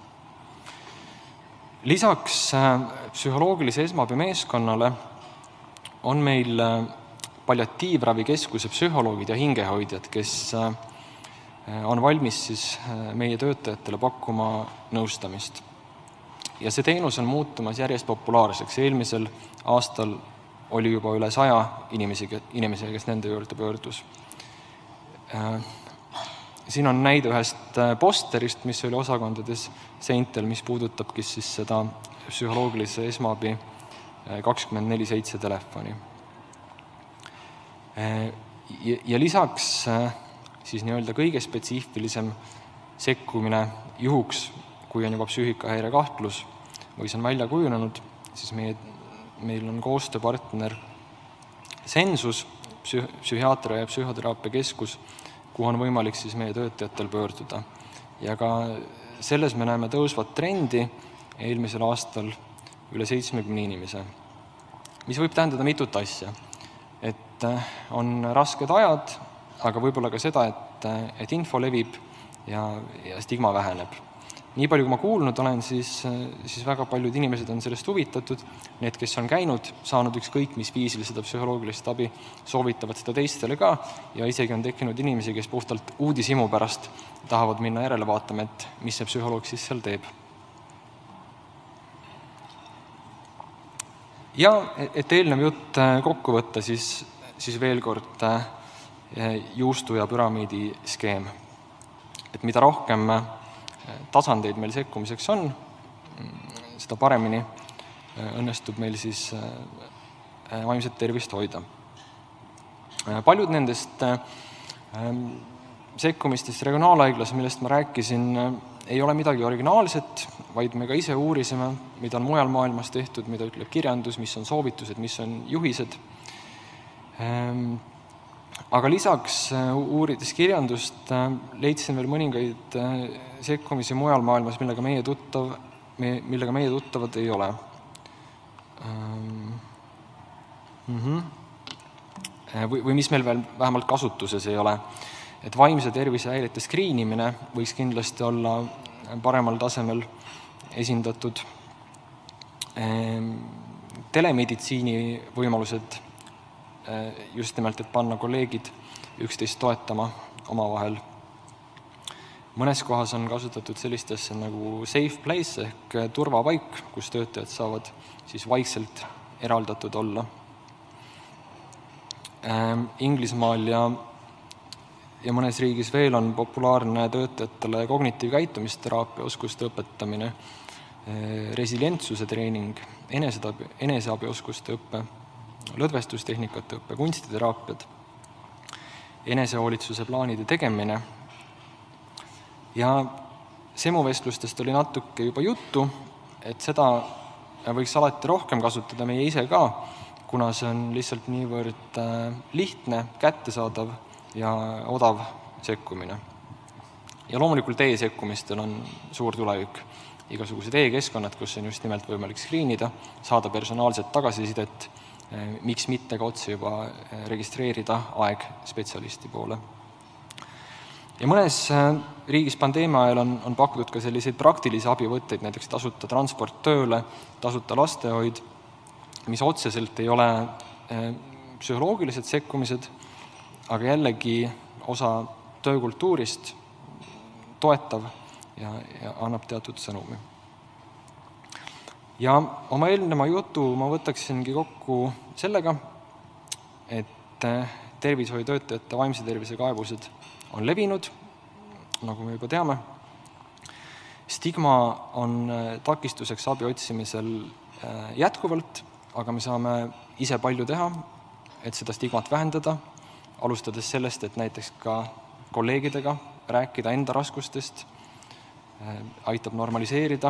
Lisaks psühholoogilise esmaabi meeskonnale on meil palliatiivravikeskuse psühholoogid ja hingehoidjad, kes on valmis siis meie töötajatele pakkuma nõustamist. Ja see teenus on muutumas järjest populaarseks. Eelmisel aastal oli juba üle 100 inimesi, kes nende juurde pöördus. Siin on näide ühest posterist, mis oli osakondades seintel, mis puudutabki siis seda psühholoogilise esmaabi 24/7 telefoni. Ja lisaks siis nii-öelda kõige spetsiifilisem sekkumine juhuks, kui on juba psüühikahäire kahtlus või see on välja kujunenud, siis meil on koostööpartner Sensus, psühhiaatria ja psühhoteraapia keskus, kuhu on võimalik siis meie töötajatel pöörduda. Ja ka selles me näeme tõusvat trendi, eelmisel aastal üle 70 inimese, mis võib tähendada mitut asja. Et on rasked ajad, aga võib-olla ka seda, et info levib ja stigma väheneb. Nii palju, kui ma kuulnud olen, siis väga paljud inimesed on sellest huvitatud. Need, kes on käinud, saanud ükskõik mis viisil seda psühholoogilist abi, soovitavad seda teistele ka ja isegi on tekkinud inimesi, kes puhtalt uudishimu pärast tahavad minna järele vaatama, et mis see psühholoog siis seal teeb. Ja et eelnev jutt kokku võtta, siis veel kord juustu ja püramiidi skeem. Et mida rohkem tasandeid meil sekkumiseks on, seda paremini õnnestub meil siis vaimset tervist hoida. Paljud nendest sekkumistest regionaalhaiglas, millest ma rääkisin, ei ole midagi originaalset, vaid me ka ise uurisime, mida on mujal maailmas tehtud, mida ütleb kirjandus, mis on soovitused, mis on juhised. Aga lisaks uurides kirjandust leidsin veel mõningaid sekkumisi mujal maailmas, millega meie tuttavad ei ole. Või mis meil veel vähemalt kasutuses ei ole. Et vaimse tervise häirete skriinimine võiks kindlasti olla paremal tasemel esindatud. Telemeditsiini võimalused just nimelt, et panna kolleegid üksteist toetama omavahel. Mõnes kohas on kasutatud sellist asja nagu safe place ehk turvapaik, kus töötajad saavad siis vaikselt eraldatud olla. Inglismaal ja mõnes riigis veel on populaarne töötajatele kognitiivkäitumisteraapia oskuste õpetamine, resilientsuse treening, eneseabioskuste õppe, lõdvestustehnikate õppe, kunstiteraapiad, enesehoolitsuse plaanide tegemine. Ja SEMU-vestlustest oli natuke juba juttu, et seda võiks alati rohkem kasutada meie ise ka, kuna see on lihtsalt niivõrd lihtne, kättesaadav ja odav sekkumine. Ja loomulikult e-sekkumistel on suur tulevik. Igasugused e-keskkonnad, kus on just nimelt võimalik skriinida, saada personaalset tagasisidet, miks mitte ka otse juba registreerida aeg spetsialisti poole. Ja mõnes riigis pandeemia ajal on pakutud ka selliseid praktilisi abivõtteid, näiteks tasuta transport tööle, tasuta lastehoid, mis otseselt ei ole psühholoogilised sekkumised, aga jällegi osa töökultuurist, toetav ja annab teatud sõnumi. Ja oma eelneva jutu ma võtaksingi kokku sellega, et tervishoiutöötajate vaimse tervise kaebused on levinud nagu me juba teame. Stigma on takistuseks abi otsimisel jätkuvalt, aga me saame ise palju teha, et seda stigmat vähendada, alustades sellest, et näiteks ka kolleegidega rääkida enda raskustest, aitab normaliseerida,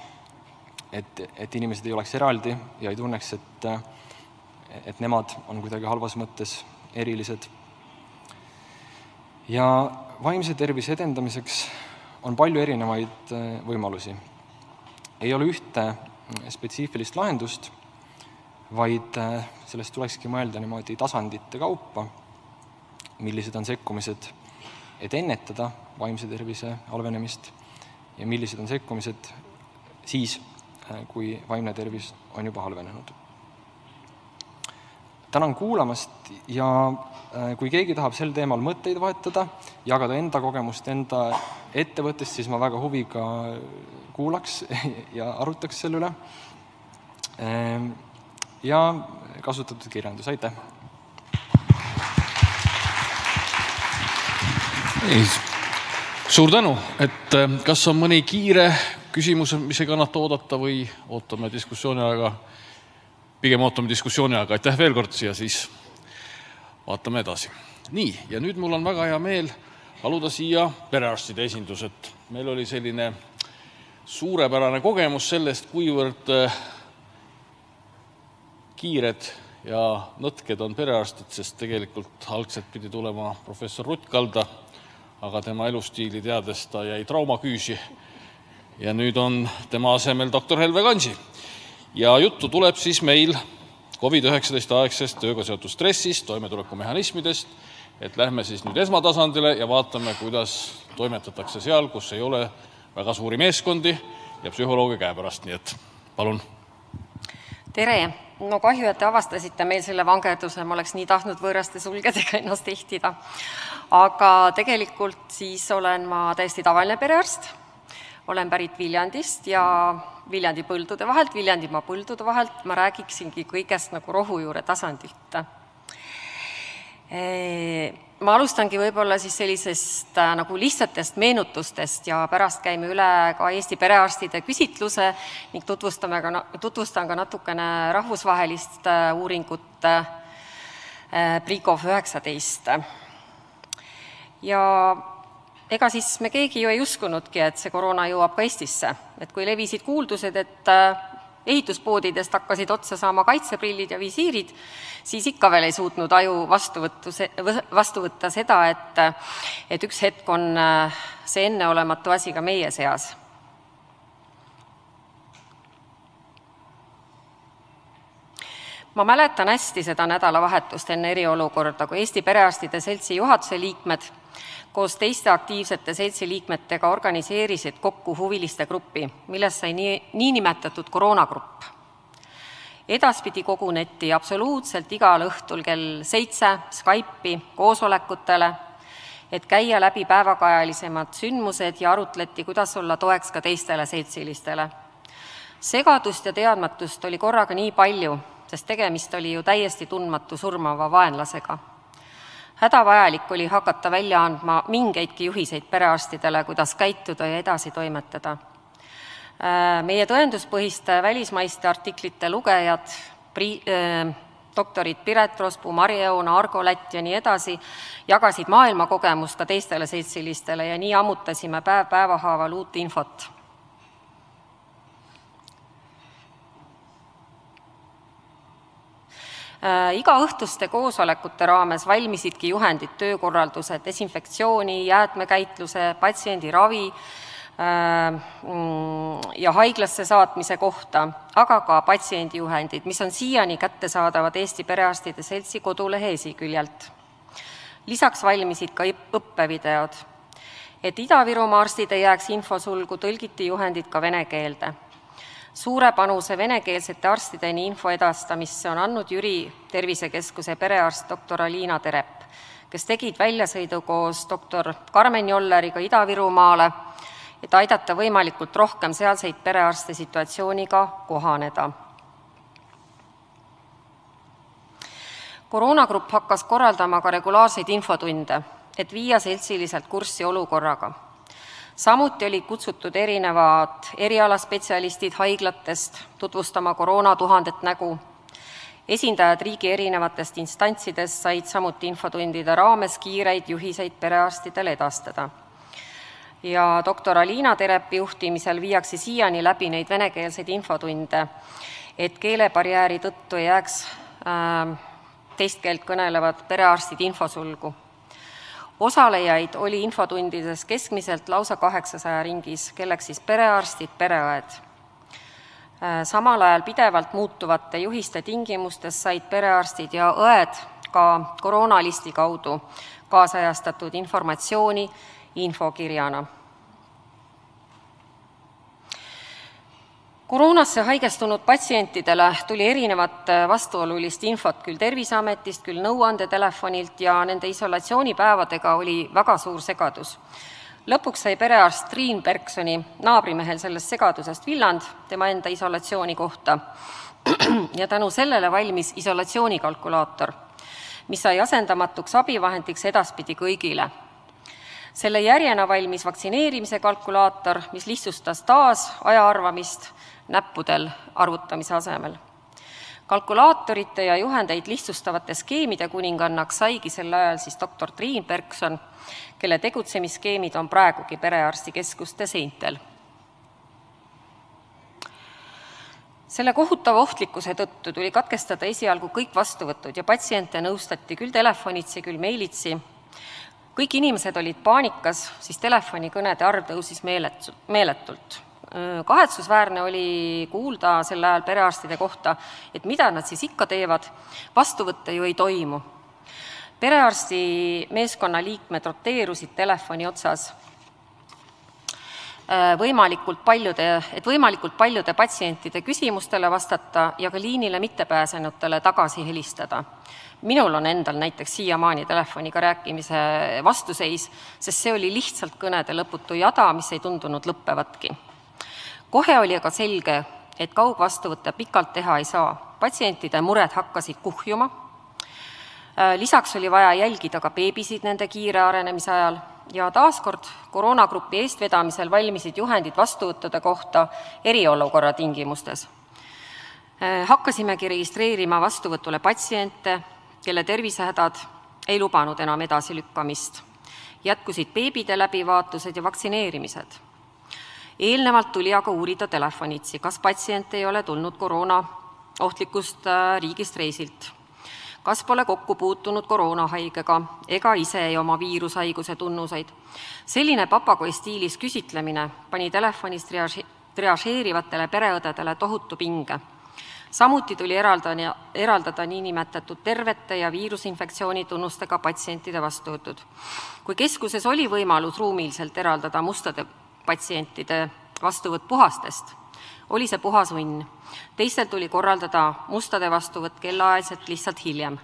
et inimesed ei oleks eraldi ja ei tunneks, et nemad on kuidagi halvas mõttes erilised. Ja vaimse tervise edendamiseks on palju erinevaid võimalusi. Ei ole ühte spetsiifilist lahendust, vaid sellest tulekski mõelda niimoodi tasandite kaupa, millised on sekkumised, et ennetada vaimse tervise halvenemist ja millised on sekkumised siis, kui vaimne tervis on juba halvenenud. Tänan kuulamast ja kui keegi tahab sel teemal mõtteid vahetada, jagada enda kogemust enda ettevõttest, siis ma väga huviga kuulaks ja arutaks selle üle. Ja kasutatud kirjandus, aitäh! Suur tänu, et kas on mõni kiire küsimus, mis ei kannata oodata või ootame diskussiooni aega? Pigem ootame diskussiooni aega. Aitäh veel kord ja siis vaatame edasi. Nii, ja nüüd mul on väga hea meel paluda siia perearstide esindused. Meil oli selline suurepärane kogemus sellest, kuivõrd kiired ja nõtked on perearstid, sest tegelikult algselt pidi tulema professor Rutt Kalda, aga tema elustiili teades ta jäi traumaküüsi ja nüüd on tema asemel doktor Helve Kansi. Ja juttu tuleb siis meil COVID-19 aegsest tööga seotud stressist, toimetulekumehhanismidest, et lähme siis nüüd esmatasandile ja vaatame, kuidas toimetatakse seal, kus ei ole väga suuri meeskondi ja psühholoogi käepärast, nii et palun. Tere! No kahju, et te avastasite meil selle vangerduse, ma oleks nii tahtnud võõraste sulgedega ennast ehtida. Aga tegelikult siis olen ma täiesti tavaline perearst. Olen pärit Viljandist ja Viljandi põldude vahelt, Viljandimaa põldude vahelt ma räägiksingi kõigest nagu rohujuure tasandilt. Ma alustangi võib-olla siis sellisest nagu lihtsatest meenutustest ja pärast käime üle ka Eesti perearstide küsitluse ning tutvustan ka natukene rahvusvahelist uuringut PRICOV 19. Ja ega siis me keegi ju ei uskunudki, et see koroona jõuab ka Eestisse. Et kui levisid kuuldused, et ehituspoodidest hakkasid otsa saama kaitseprillid ja visiirid, siis ikka veel ei suutnud aju vastu võtta seda, et üks hetk on see enneolematu asi ka meie seas. Ma mäletan hästi seda nädalavahetust enne eriolukorda, kui Eesti Perearstide Seltsi juhatuse liikmed koos teiste aktiivsete seltsi liikmetega organiseerisid kokku huviliste gruppi, millest sai niinimetatud koroonagrupp. Edaspidi koguneti absoluutselt igal õhtul kell 7 Skype'i koosolekutele, et käia läbi päevakajalisemad sündmused ja arutleti, kuidas olla toeks ka teistele seltsilistele. Segadust ja teadmatust oli korraga nii palju, sest tegemist oli ju täiesti tundmatu surmava vaenlasega. Hädavajalik oli hakata välja andma mingeidki juhiseid perearstidele, kuidas käituda ja edasi toimetada. Meie tõenduspõhiste välismaiste artiklite lugejad, doktorid Piret Rospuu, Mari Euna, Argo Lätt ja nii edasi, jagasid maailma kogemust ka teistele seltsilistele ja nii ammutasime päev päevahaaval uut infot. Iga õhtuste koosolekute raames valmisidki juhendid töökorralduse, desinfektsiooni, jäätmekäitluse, patsiendi ravi ja haiglasse saatmise kohta, aga ka patsiendijuhendid, mis on siiani kättesaadavad Eesti Perearstide Seltsi kodulehe esiküljelt. Lisaks valmisid ka õppevideod. Et Ida-Virumaa arstid ei jääks infosulgu, tõlgiti juhendid ka vene keelde. Suure panuse venekeelsete arstideni info edastamisse on andnud Jüri Tervisekeskuse perearst doktor Aliina Terep, kes tegid väljasõidu koos doktor Karmen Jolleriga Ida-Virumaale, et aidata võimalikult rohkem sealseid perearste situatsiooniga kohaneda. Koroonagrupp hakkas korraldama ka regulaarseid infotunde, et viia seltsiliselt kurssi olukorraga. Samuti olid kutsutud erinevad erialaspetsialistid haiglatest tutvustama koroona 1000 nägu. Esindajad riigi erinevatest instantsidest said samuti infotundide raames kiireid juhiseid perearstidele edastada. Ja doktor Aliina Terepi juhtimisel viiakse siiani läbi neid venekeelseid infotunde, et keelebarjääri tõttu ei jääks teist keelt kõnelevad perearstid infosulgu. Osalejaid oli infotundides keskmiselt lausa 800 ringis, kelleks siis perearstid, pereõed. Samal ajal pidevalt muutuvate juhiste tingimustes said perearstid ja õed ka koroonalisti kaudu kaasajastatud informatsiooni infokirjana. Koroonasse haigestunud patsientidele tuli erinevat vastuolulist infot küll Terviseametist, küll nõuandetelefonilt ja nende isolatsioonipäevadega oli väga suur segadus. Lõpuks sai perearst Triin Bergsoni naabrimehel sellest segadusest villand tema enda isolatsiooni kohta ja tänu sellele valmis isolatsioonikalkulaator, mis sai asendamatuks abivahendiks edaspidi kõigile. Selle järjena valmis vaktsineerimise kalkulaator, mis lihtsustas taas aja arvamist näppudel arvutamise asemel. Kalkulaatorite ja juhendeid lihtsustavate skeemide kuningannaks saigi sel ajal siis doktor Triin Bergson, kelle tegutsemisskeemid on praegugi perearstikeskuste seintel. Selle kohutava ohtlikkuse tõttu tuli katkestada esialgu kõik vastuvõtud ja patsiente nõustati küll telefonitsi, küll meilitsi. Kõik inimesed olid paanikas, siis telefonikõnede arv tõusis meeletult. Kahetsusväärne oli kuulda sel ajal perearstide kohta, et mida nad siis ikka teevad, vastuvõtte ju ei toimu. Perearsti meeskonna liikmed roteerusid telefoni otsas, et võimalikult paljude patsientide küsimustele vastata ja ka liinile mittepääsenutele tagasi helistada. Minul on endal näiteks siiamaani telefoniga rääkimise vastuseis, sest see oli lihtsalt kõnede lõputu jada, mis ei tundunud lõppevatki. Kohe oli aga selge, et kaugvastuvõtte pikalt teha ei saa. Patsientide mured hakkasid kuhjuma. Lisaks oli vaja jälgida ka beebisid nende kiire arenemise ajal ja taaskord koroonagrupi eestvedamisel valmisid juhendid vastuvõttude kohta eriolukorra tingimustes. Hakkasimegi registreerima vastuvõtule patsiente, kelle tervisehädad ei lubanud enam edasilükkamist. Jätkusid beebide läbivaatused ja vaktsineerimised. Eelnevalt tuli aga uurida telefonitsi, kas patsient ei ole tulnud koroona ohtlikust riigist reisilt, kas pole kokku puutunud koroonahaigega ega ise ei oma viirushaiguse tunnuseid. Selline papagoi stiilis küsitlemine pani telefonist triažeerivatele pereõdedele tohutu pinge. Samuti tuli eraldada niinimetatud tervete ja viirusinfektsiooni tunnustega patsientide vastuvõtud. Kui keskuses oli võimalus ruumiliselt eraldada mustade patsientide vastuvõtt puhastest, oli see puhas õnn. Teistel tuli korraldada mustade vastuvõtt kellaaegselt lihtsalt hiljem.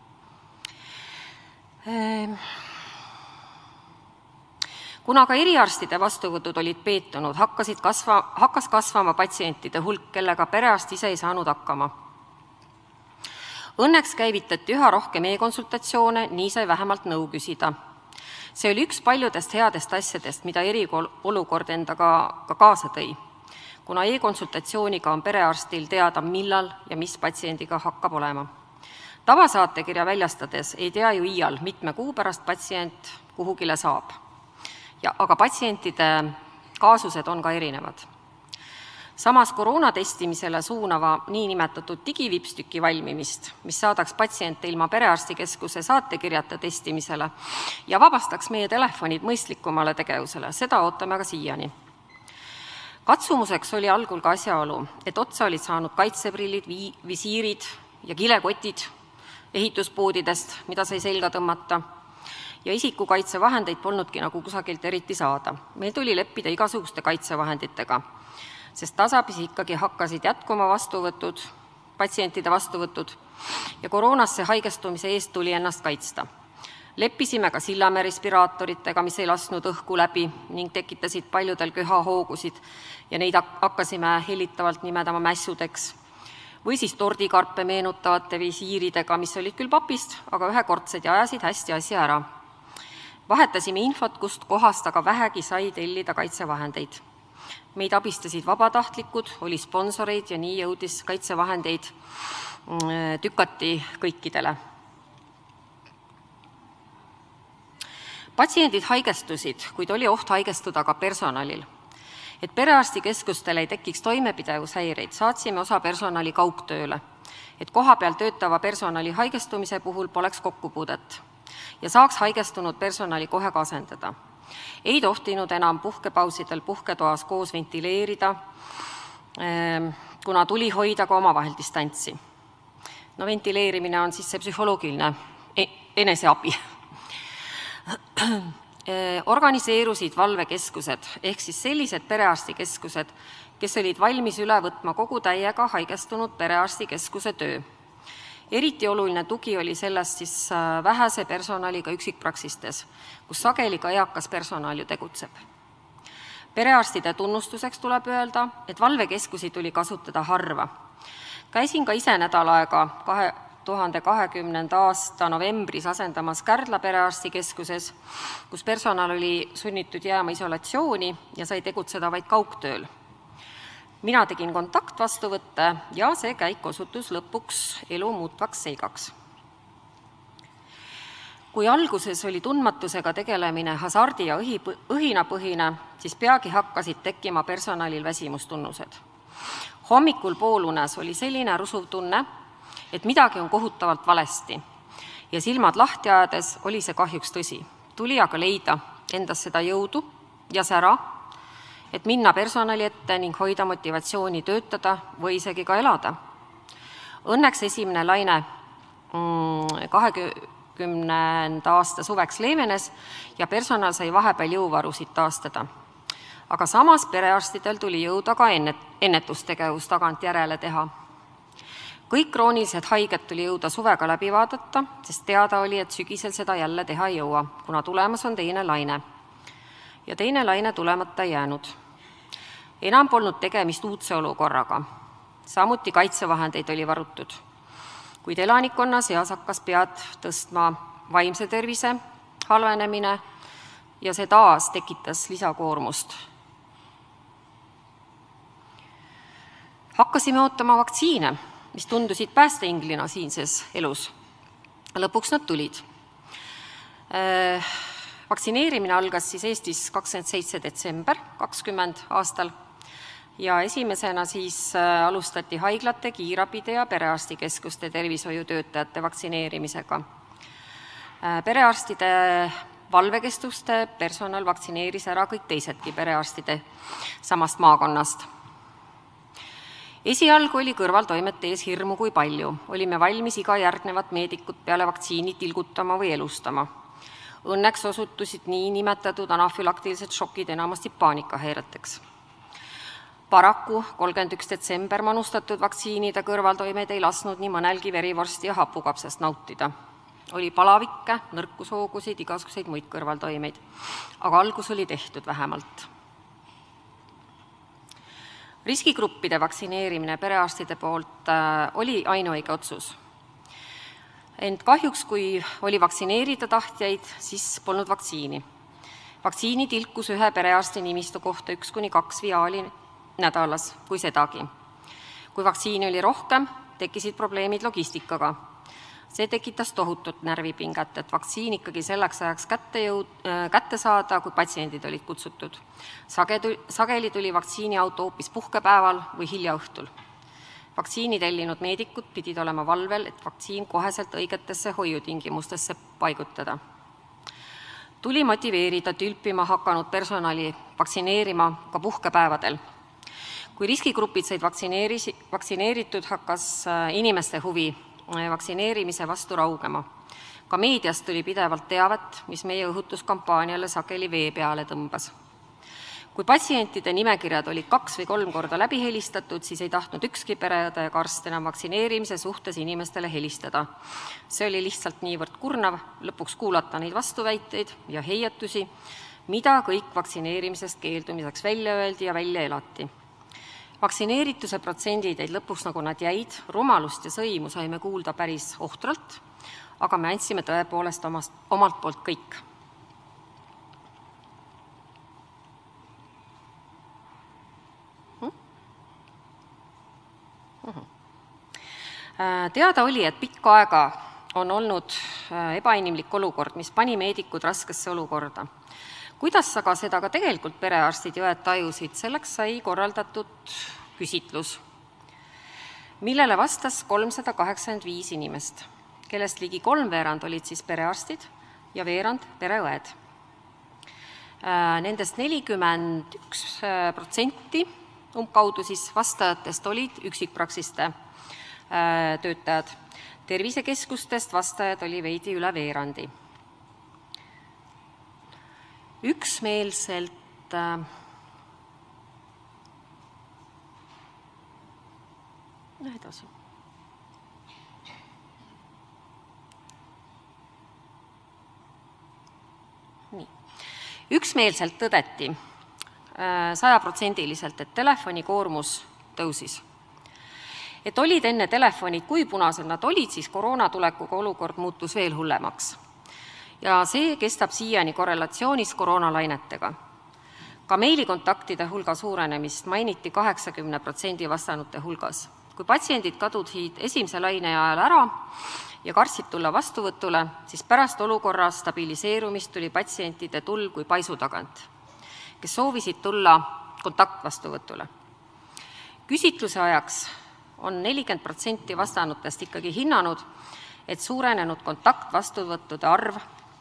Kuna ka eriarstide vastuvõtud olid peetunud, hakkas kasvama patsientide hulk, kellega perearst ise ei saanud hakkama. Õnneks käivitati üha rohkem e-konsultatsioone, nii sai vähemalt nõu küsida. See oli üks paljudest headest asjadest, mida eriolukord endaga kaasa tõi, kuna e-konsultatsiooniga on perearstil teada, millal ja mis patsiendiga hakkab olema. Tavasaatekirja väljastades ei tea ju iial, mitme kuu pärast patsient kuhugile saab. Aga patsientide kaasused on ka erinevad. Samas koroonatestimisele suunava niinimetatud digivipstüki valmimist, mis saadaks patsiente ilma perearstikeskuse saatekirjata testimisele ja vabastaks meie telefonid mõistlikumale tegevusele, seda ootame ka siiani. Katsumuseks oli algul ka asjaolu, et otsa olid saanud kaitseprillid, visiirid ja kilekotid ehituspoodidest, mida sai selga tõmmata, ja isikukaitsevahendeid polnudki nagu kusagilt eriti saada. Meil tuli leppida igasuguste kaitsevahenditega, sest tasapisi ikkagi hakkasid jätkuma patsientide vastuvõtud ja koroonasse haigestumise eest tuli ennast kaitsta. Leppisime ka Sillamäe respiraatoritega, mis ei lasknud õhku läbi ning tekitasid paljudel köhahoogusid ja neid hakkasime hellitavalt nimedama mässudeks. Või siis tordikarpe meenutavate visiiridega, mis olid küll papist, aga ühekordsed ja ajasid hästi asja ära. Vahetasime infot, kust kohast aga vähegi sai tellida kaitsevahendeid. Meid abistasid vabatahtlikud, oli sponsoreid ja nii jõudis kaitsevahendeid tükati kõikidele. Patsiendid haigestusid, kuid oli oht haigestuda ka personalil. Et perearstikeskustel ei tekiks toimepidevushäireid, saatsime osa personali kaugtööle, et kohapeal töötava personali haigestumise puhul poleks kokkupuudet ja saaks haigestunud personali kohe asendada. Ei tohtinud enam puhkepausidel puhketoas koos ventileerida, kuna tuli hoida ka omavahel distantsi. No ventileerimine on siis see psühholoogiline eneseabi. Organiseerusid valvekeskused ehk siis sellised perearstikeskused, kes olid valmis üle võtma kogu täiega haigestunud perearstikeskuse töö. Eriti oluline tugi oli sellest siis vähese personaliga üksikpraksistes, kus sageli ka eakas personal ju tegutseb. Perearstide tunnustuseks tuleb öelda, et valvekeskusi tuli kasutada harva. Käisin ka ise nädal aega 2020. aasta novembris asendamas Kärdla perearstikeskuses, kus personal oli sunnitud jääma isolatsiooni ja sai tegutseda vaid kaugtööl. Mina tegin kontaktvastuvõtte ja see käik osutus lõpuks elu muutvaks seigaks. Kui alguses oli tundmatusega tegelemine hasardi ja õhinapõhine, siis peagi hakkasid tekkima personalil väsimustunnused. Hommikul poolunes oli selline rusuv tunne, et midagi on kohutavalt valesti ja silmad lahti ajades oli see kahjuks tõsi. Tuli aga leida endas seda jõudu ja sära, et minna personali ette ning hoida motivatsiooni töötada või isegi ka elada. Õnneks esimene laine 2020. aasta suveks leevenes ja personal sai vahepeal jõuvarusid taastada. Aga samas perearstidel tuli jõuda ka ennetustegevus tagant järele teha. Kõik kroonilised haiged tuli jõuda suvega läbi vaadata, sest teada oli, et sügisel seda jälle teha ei jõua, kuna tulemas on teine laine. Ja teine laine tulemata ei jäänud. Enam polnud tegemist uudse olukorraga. Samuti kaitsevahendeid oli varutud. Kuid elanikkonna seas hakkas pead tõstma vaimse tervise halvenemine ja see taas tekitas lisakoormust. Hakkasime ootama vaktsiine, mis tundusid päästeinglina siinses elus. Lõpuks nad tulid. Vaktsineerimine algas siis Eestis 27. detsember 2020 aastal ja esimesena siis alustati haiglate, kiirabide ja perearstikeskuste tervishoiutöötajate vaktsineerimisega. Perearstide valvekeskuste personal vaktsineeris ära kõik teisedki perearstide samast maakonnast. Esialgu oli kõrvaltoimete ees hirmu kui palju. Olime valmis iga järgnevat meedikut peale vaktsiini tilgutama või elustama. Õnneks osutusid nii nimetatud anafülaktilised šokid enamasti paanikahäireteks. Paraku 31. detsember manustatud vaktsiinide kõrvaltoimed ei lasknud nii mõnelgi verivorsti ja hapukapsast nautida. Oli palavikke, nõrkushoogusid, igasuguseid muid kõrvaltoimeid. Aga algus oli tehtud vähemalt. Riskigruppide vaktsineerimine perearstide poolt oli ainuõige otsus. Ent kahjuks, kui oli vaktsineerida tahtjaid, siis polnud vaktsiini. Vaktsiini tilkus ühe perearsti nimistu kohta 1-2 viaali nädalas, kui sedagi. Kui vaktsiini oli rohkem, tekkisid probleemid logistikaga. See tekitas tohutut närvipinget, et vaktsiin ikkagi selleks ajaks kätte saada, kui patsiendid olid kutsutud. Sageli tuli vaktsiiniauto hoopis puhkepäeval või hilja õhtul. Vaktsiini tellinud meedikud pidid olema valvel, et vaktsiin koheselt õigetesse hoiutingimustesse paigutada. Tuli motiveerida tülpima hakanud personali vaktsineerima ka puhkepäevadel. Kui riskigrupid said vaktsineeritud, hakkas inimeste huvi vaktsineerimise vastu raugema. Ka meediast tuli pidevalt teavet, mis meie õhutuskampaaniale sageli vee peale tõmbas. Kui patsientide nimekirjad olid 2 või 3 korda läbi helistatud, siis ei tahtnud ükski pereõde ega arst enam vaktsineerimise suhtes inimestele helistada. See oli lihtsalt niivõrd kurnav, lõpuks kuulata neid vastuväiteid ja heietusi, mida kõik vaktsineerimisest keeldumiseks välja öeldi ja välja elati. Vaktsineerituse protsendid jäid lõpuks nagu nad jäid, rumalust ja sõimu saime kuulda päris ohtralt, aga me andsime tõepoolest omalt poolt kõik. Teada oli, et pikka aega on olnud ebainimlik olukord, mis pani meedikud raskesse olukorda. Kuidas aga seda ka tegelikult perearstid ja õed tajusid, selleks sai korraldatud küsitlus, millele vastas 385 inimest, kellest ligi 3/3 olid siis perearstid ja veerand pereõed. Nendest 41% umbkaudu siis vastajatest olid üksikpraksiste töötajad. Tervisekeskustest vastajad oli veidi üle veerandi. Üksmeelselt edasi. Nii. Üksmeelselt tõdeti 100%, et telefoni koormus tõusis. Et olid enne telefonid, kui punased nad olid, siis koroona tulekuga olukord muutus veel hullemaks. Ja see kestab siiani korrelatsioonis koroonalainetega. Ka meilikontaktide hulga suurenemist mainiti 80% vastanute hulgas. Kui patsiendid kadusid esimese laine ajal ära ja kartsid tulla vastuvõtule, siis pärast olukorra stabiliseerumist tuli patsientide tulv kui paisu tagant, kes soovisid tulla kontaktvastuvõtule. Küsitluse ajaks on 40% vastanutest ikkagi hinnanud, et suurenenud kontaktvastuvõttude arv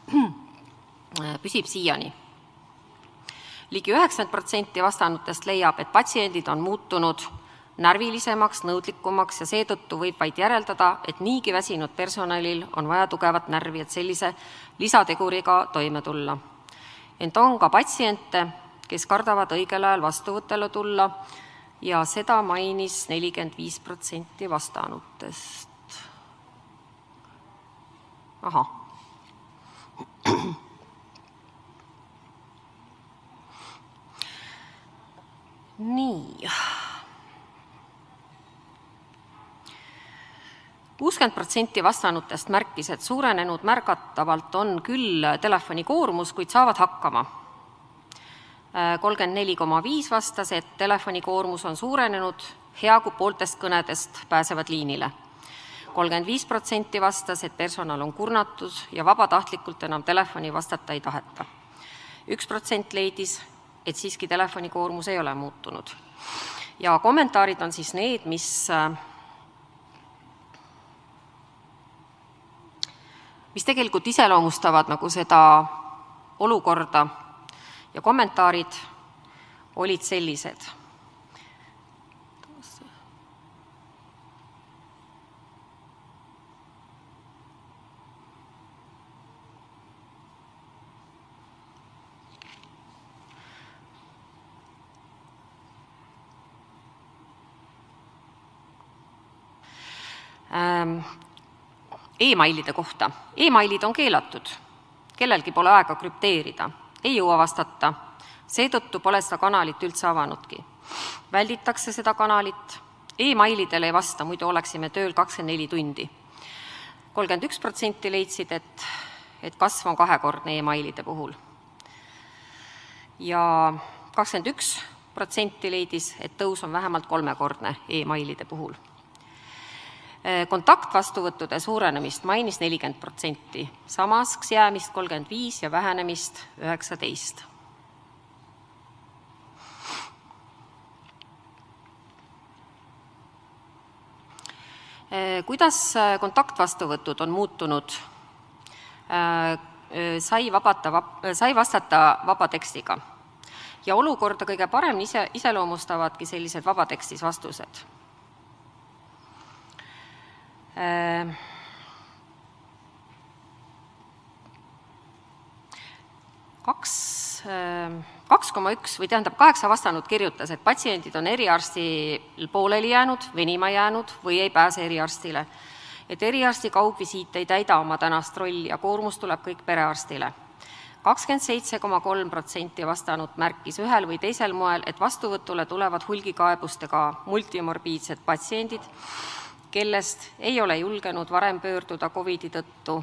püsib siiani. Ligi 90% vastanutest leiab, et patsiendid on muutunud närvilisemaks, nõudlikumaks ja seetõttu võib vaid järeldada, et niigi väsinud personalil on vaja tugevat närvi, et sellise lisateguriga toime tulla. Ent on ka patsiente, kes kardavad õigel ajal vastuvõttele tulla ja seda mainis 45% vastanutest. Ahah. Nii. 60% vastanutest märkis, et suurenenud märgatavalt on küll telefoni koormus, kuid saavad hakkama. 34,5 vastas, et telefoni koormus on suurenenud, hea kui pooltest kõnedest pääsevad liinile. 35% vastas, et personal on kurnatud ja vabatahtlikult enam telefoni vastata ei taheta. 1% leidis, et siiski telefoni koormus ei ole muutunud. Ja kommentaarid on siis need, mis tegelikult iseloomustavad nagu seda olukorda ja kommentaarid olid sellised. E-mailide kohta. E-mailid on keelatud. Kellelgi pole aega krüpteerida. Ei jõua vastata. Seetõttu pole seda kanalit üldse avanudki. Välditakse seda kanalit. E-mailidele ei vasta, muidu oleksime tööl 24 tundi. 31% leidsid, et kasv on kahekordne e-mailide puhul. Ja 21% leidis, et tõus on vähemalt kolmekordne e-mailide puhul. Kontaktvastuvõttude suurenemist mainis 40%, samas jäämist 35% ja vähenemist 19%. Kuidas kontaktvastuvõtud on muutunud? Sai vastata vabatekstiga ja olukorda kõige paremini iseloomustavadki sellised vabatekstis vastused. 8 vastanud kirjutas, et patsiendid on eriarstil pooleli jäänud, venima jäänud või ei pääse eriarstile. Et eriarsti kaugvisiit ei täida oma tänast rolli ja koormus tuleb kõik perearstile. 27,3% vastanud märkis ühel või teisel moel, et vastuvõtule tulevad hulgikaebustega multimorbiidsed patsiendid, kellest ei ole julgenud varem pöörduda COVID-i tõttu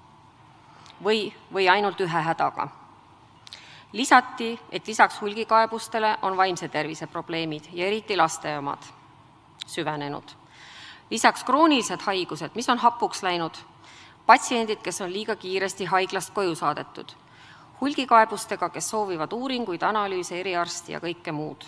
või ainult ühe hädaga. Lisati, et lisaks hulgikaebustele on vaimse tervise probleemid ja eriti laste omad süvenenud. Lisaks kroonilised haigused, mis on hapuks läinud, patsiendid, kes on liiga kiiresti haiglast koju saadetud, hulgikaebustega, kes soovivad uuringuid, analüüse, eriarsti ja kõike muud.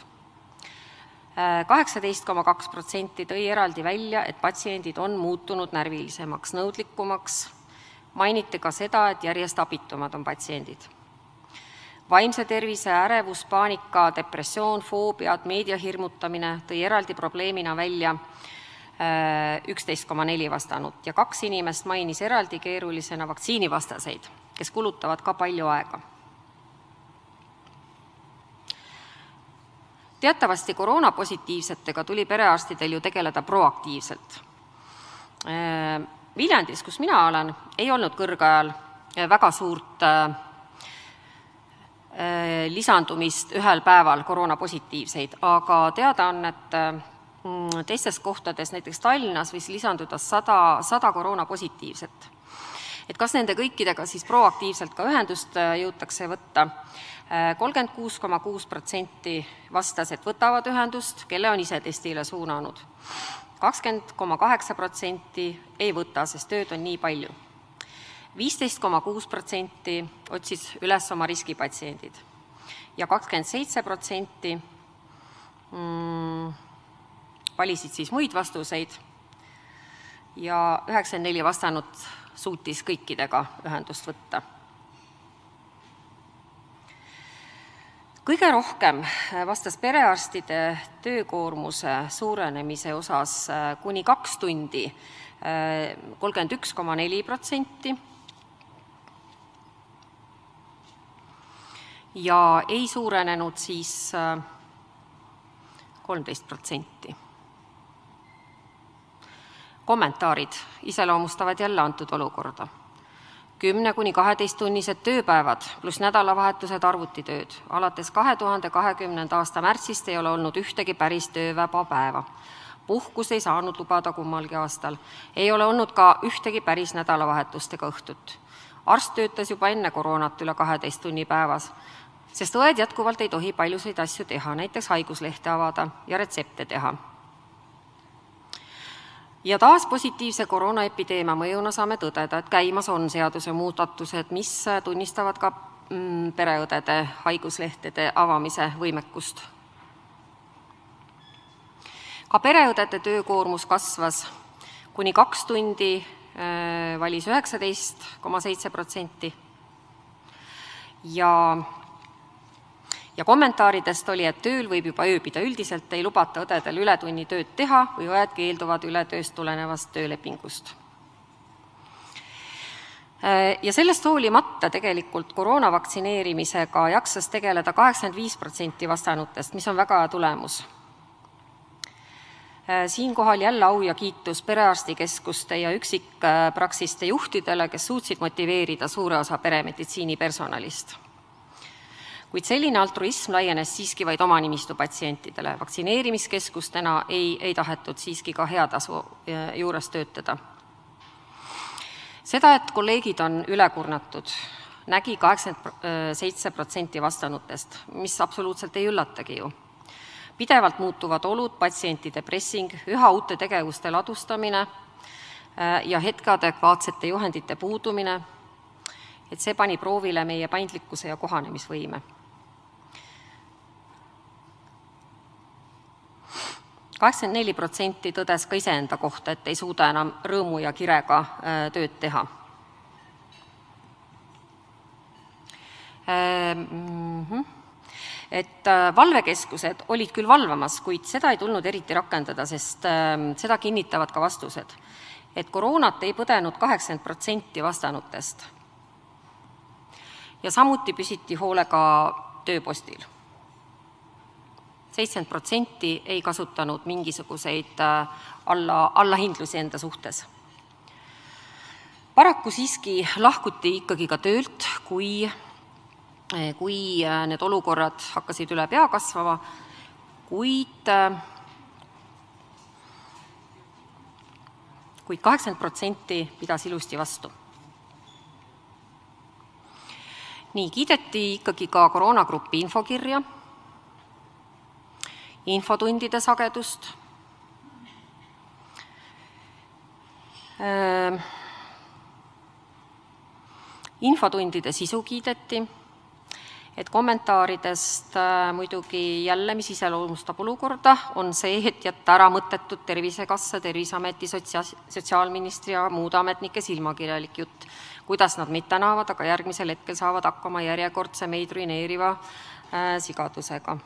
18,2% tõi eraldi välja, et patsiendid on muutunud närvilisemaks, nõudlikumaks, mainiti ka seda, et järjest abitumad on patsiendid. Vaimse tervise, ärevus, paanika, depressioon, foobiad, meedia hirmutamine tõi eraldi probleemina välja 11,4 vastanut ja 2 inimest mainis eraldi keerulisena vaktsiinivastaseid, kes kulutavad ka palju aega. Teatavasti koroonapositiivsetega tuli perearstidel ju tegeleda proaktiivselt. Viljandis, kus mina olen, ei olnud kõrgajal väga suurt lisandumist ühel päeval koroonapositiivseid, aga teada on, et teistes kohtades, näiteks Tallinnas, võis lisanduda 100 koroonapositiivset. Et kas nende kõikidega siis proaktiivselt ka ühendust jõutakse võtta? 36,6% vastas, et võtavad ühendust, kelle on ise testile suunanud. 20,8% ei võta, sest tööd on nii palju. 15,6% otsis üles oma riskipatsiendid ja 27% valisid siis muid vastuseid ja 94 vastanud suutis kõikidega ühendust võtta. Kõige rohkem vastas perearstide töökoormuse suurenemise osas kuni 2 tundi 31,4% ja ei suurenenud siis 13%. Kommentaarid iseloomustavad jälle antud olukorda. 10–12-tunnised tööpäevad pluss nädalavahetused arvutitööd. Alates 2020. aasta märtsist ei ole olnud ühtegi päris töövaba päeva. Puhkus ei saanud lubada kummalgi aastal. Ei ole olnud ka ühtegi päris nädalavahetust ega õhtut. Arst töötas juba enne koroonat üle 12 tunni päevas, sest õed jätkuvalt ei tohi paljusid asju teha, näiteks haiguslehte avada ja retsepte teha. Ja taas positiivse koroonaepideemia mõjuna saame tõdeda, et käimas on seaduse muudatused, mis tunnistavad ka pereõdede haiguslehtede avamise võimekust. Ka pereõdede töökoormus kasvas kuni 2 tundi, valis 19,7% ja kommentaaridest oli, et tööl võib juba ööbida, üldiselt ei lubata õdedel ületunni tööd teha või õed keelduvad ületööst tulenevast töölepingust. Ja sellest hoolimata tegelikult koroonavaktsineerimisega jaksas tegeleda 85% vastanutest, mis on väga hea tulemus. Siinkohal jälle au ja kiitus perearstikeskuste ja üksikpraksiste juhtidele, kes suutsid motiveerida suure osa peremeditsiini personalist. Kuid selline altruism laienes siiski vaid oma nimistu patsientidele. Vaktsineerimiskeskustena ei tahetud siiski ka heatasu juures töötada. Seda, et kolleegid on ülekurnatud, nägi 87% vastanutest, mis absoluutselt ei üllatagi ju. Pidevalt muutuvad olud, patsientide pressing, üha uute tegevuste ladustamine ja hetkeadekvaatsete juhendite puudumine, et see pani proovile meie paindlikkuse ja kohanemisvõime. 84% tõdes ka iseenda kohta, et ei suuda enam rõõmu ja kirega tööd teha. Et valvekeskused olid küll valvamas, kuid seda ei tulnud eriti rakendada, sest seda kinnitavad ka vastused, et koroonat ei põdenud 80% vastanutest. Ja samuti püsiti hoolega tööpostil. 70% ei kasutanud mingisuguseid allahindlusi enda suhtes. Paraku siiski lahkuti ikkagi ka töölt, kui need olukorrad hakkasid üle pea kasvama, kuid 80% pidas ilusti vastu. Nii kiideti ikkagi ka koroonagrupi infokirja, infotundide sagedust, Infotundide sisu kiideti, et kommentaaridest muidugi jälle, mis iseloomustab olukorda, on see, et jätta ära mõttetud Tervisekassa, Terviseameti, Sotsiaalministri ja muude ametnike silmakirjalik jutt, kuidas nad meid tänavad, aga järgmisel hetkel saavad hakkama järjekordse meid ruineeriva sigadusega.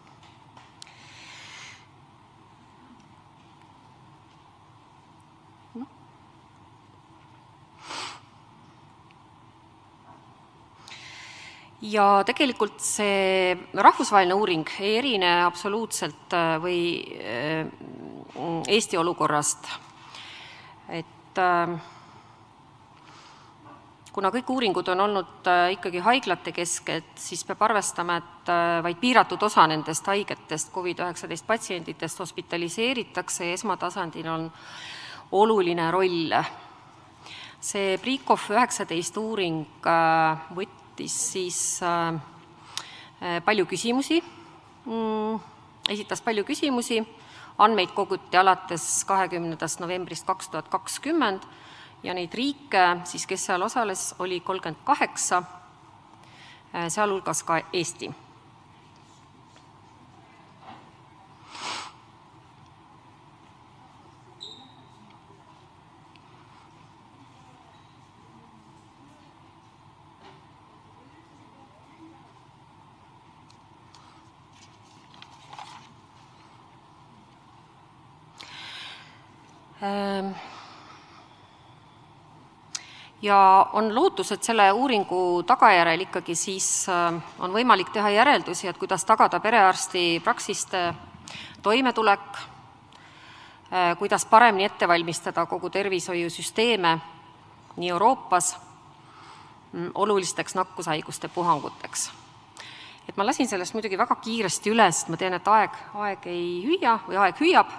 Ja tegelikult see rahvusvaheline uuring ei erine absoluutselt või Eesti olukorrast. Et kuna kõik uuringud on olnud ikkagi haiglate kesked, siis peab arvestama, et vaid piiratud osa nendest haigetest COVID-19 patsientidest hospitaliseeritakse ja esmatasandil on oluline roll. See Prikov 19 uuring siis palju küsimusi, esitas palju küsimusi, andmeid koguti alates 20. novembrist 2020 ja neid riike, siis kes seal osales, oli 38, sealhulgas ka Eesti. Ja on lootus, et selle uuringu tagajärjel ikkagi siis on võimalik teha järeldusi, et kuidas tagada perearsti praksiste toimetulek, kuidas paremini ette valmistada kogu tervishoiusüsteeme nii Euroopas olulisteks nakkushaiguste puhanguteks. Et ma lasin sellest muidugi väga kiiresti üle, sest ma tean, et aeg ei hüüa või aeg hüüab.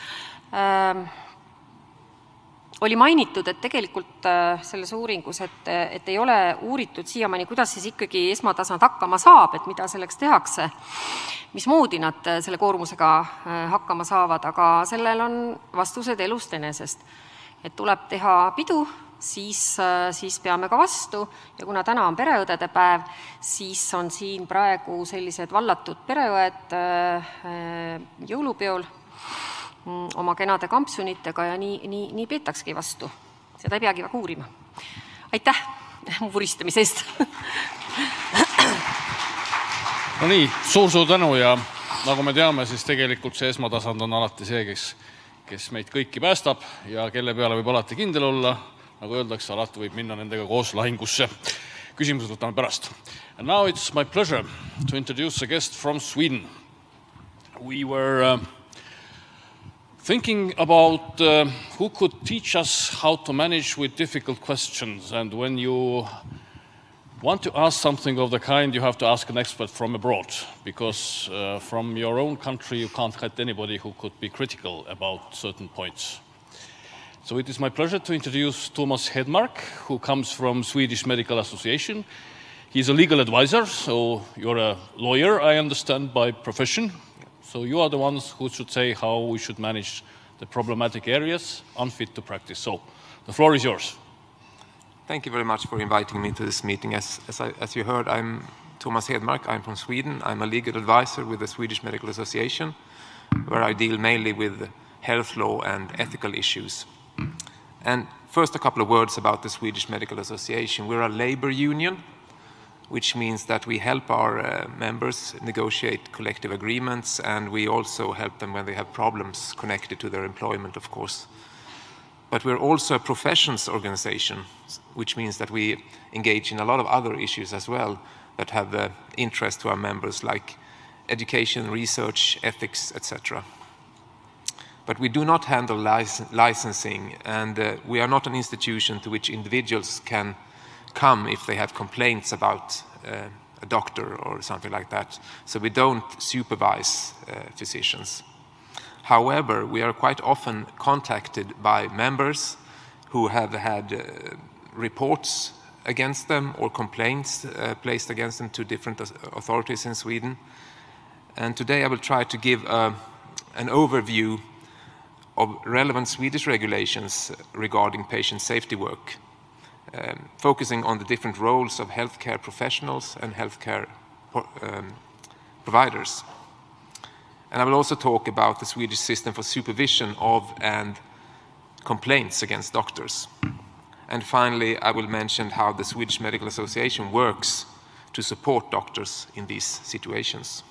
Oli mainitud, et tegelikult selles uuringus, et ei ole uuritud siiamaani, kuidas siis ikkagi esmatasand hakkama saab, et mida selleks tehakse, mismoodi nad selle koormusega hakkama saavad, aga sellel on vastused elust enesest. Et tuleb teha pidu, siis peame ka vastu ja kuna täna on pereõdede päev, siis on siin praegu sellised vallatud pereõed jõulupeol oma kenade kampsunitega ja nii peetakski vastu. Seda ei peagi väga uurima. Aitäh mu vuristamise eest! No nii, suur tänu ja nagu me teame, siis tegelikult see esmatasand on alati see, kes meid kõiki päästab ja kelle peale võib alati kindel olla, nagu öeldakse, alati võib minna nendega koos lahingusse. Küsimused võtame pärast. And now it's my pleasure to introduce a guest from Sweden. We were thinking about who could teach us how to manage with difficult questions, and when you want to ask something of the kind, you have to ask an expert from abroad, because from your own country you can't get anybody who could be critical about certain points. So it is my pleasure to introduce Thomas Hedmark, who comes from Swedish Medical Association. He's a legal advisor, so you're a lawyer, I understand, by profession. So you are the ones who should say how we should manage the problematic areas unfit to practice. So the floor is yours. Thank you very much for inviting me to this meeting. As you heard, I'm Thomas Hedmark. I'm from Sweden. I'm a legal advisor with the Swedish Medical Association, where I deal mainly with health law and ethical issues. And first, a couple of words about the Swedish Medical Association. We're a labor union, which means that we help our members negotiate collective agreements, and we also help them when they have problems connected to their employment, of course. But we're also a professions organization, which means that we engage in a lot of other issues as well that have interest to our members, like education, research, ethics, etc. But we do not handle licensing, and we are not an institution to which individuals can come if they have complaints about a doctor or something like that. So we don't supervise physicians. However, we are quite often contacted by members who have had reports against them or complaints placed against them to different authorities in Sweden. And today I will try to give an overview of relevant Swedish regulations regarding patient safety work, focusing on the different roles of healthcare professionals and healthcare providers. And I will also talk about the Swedish system for supervision of and complaints against doctors. And finally, I will mention how the Swedish Medical Association works to support doctors in these situations.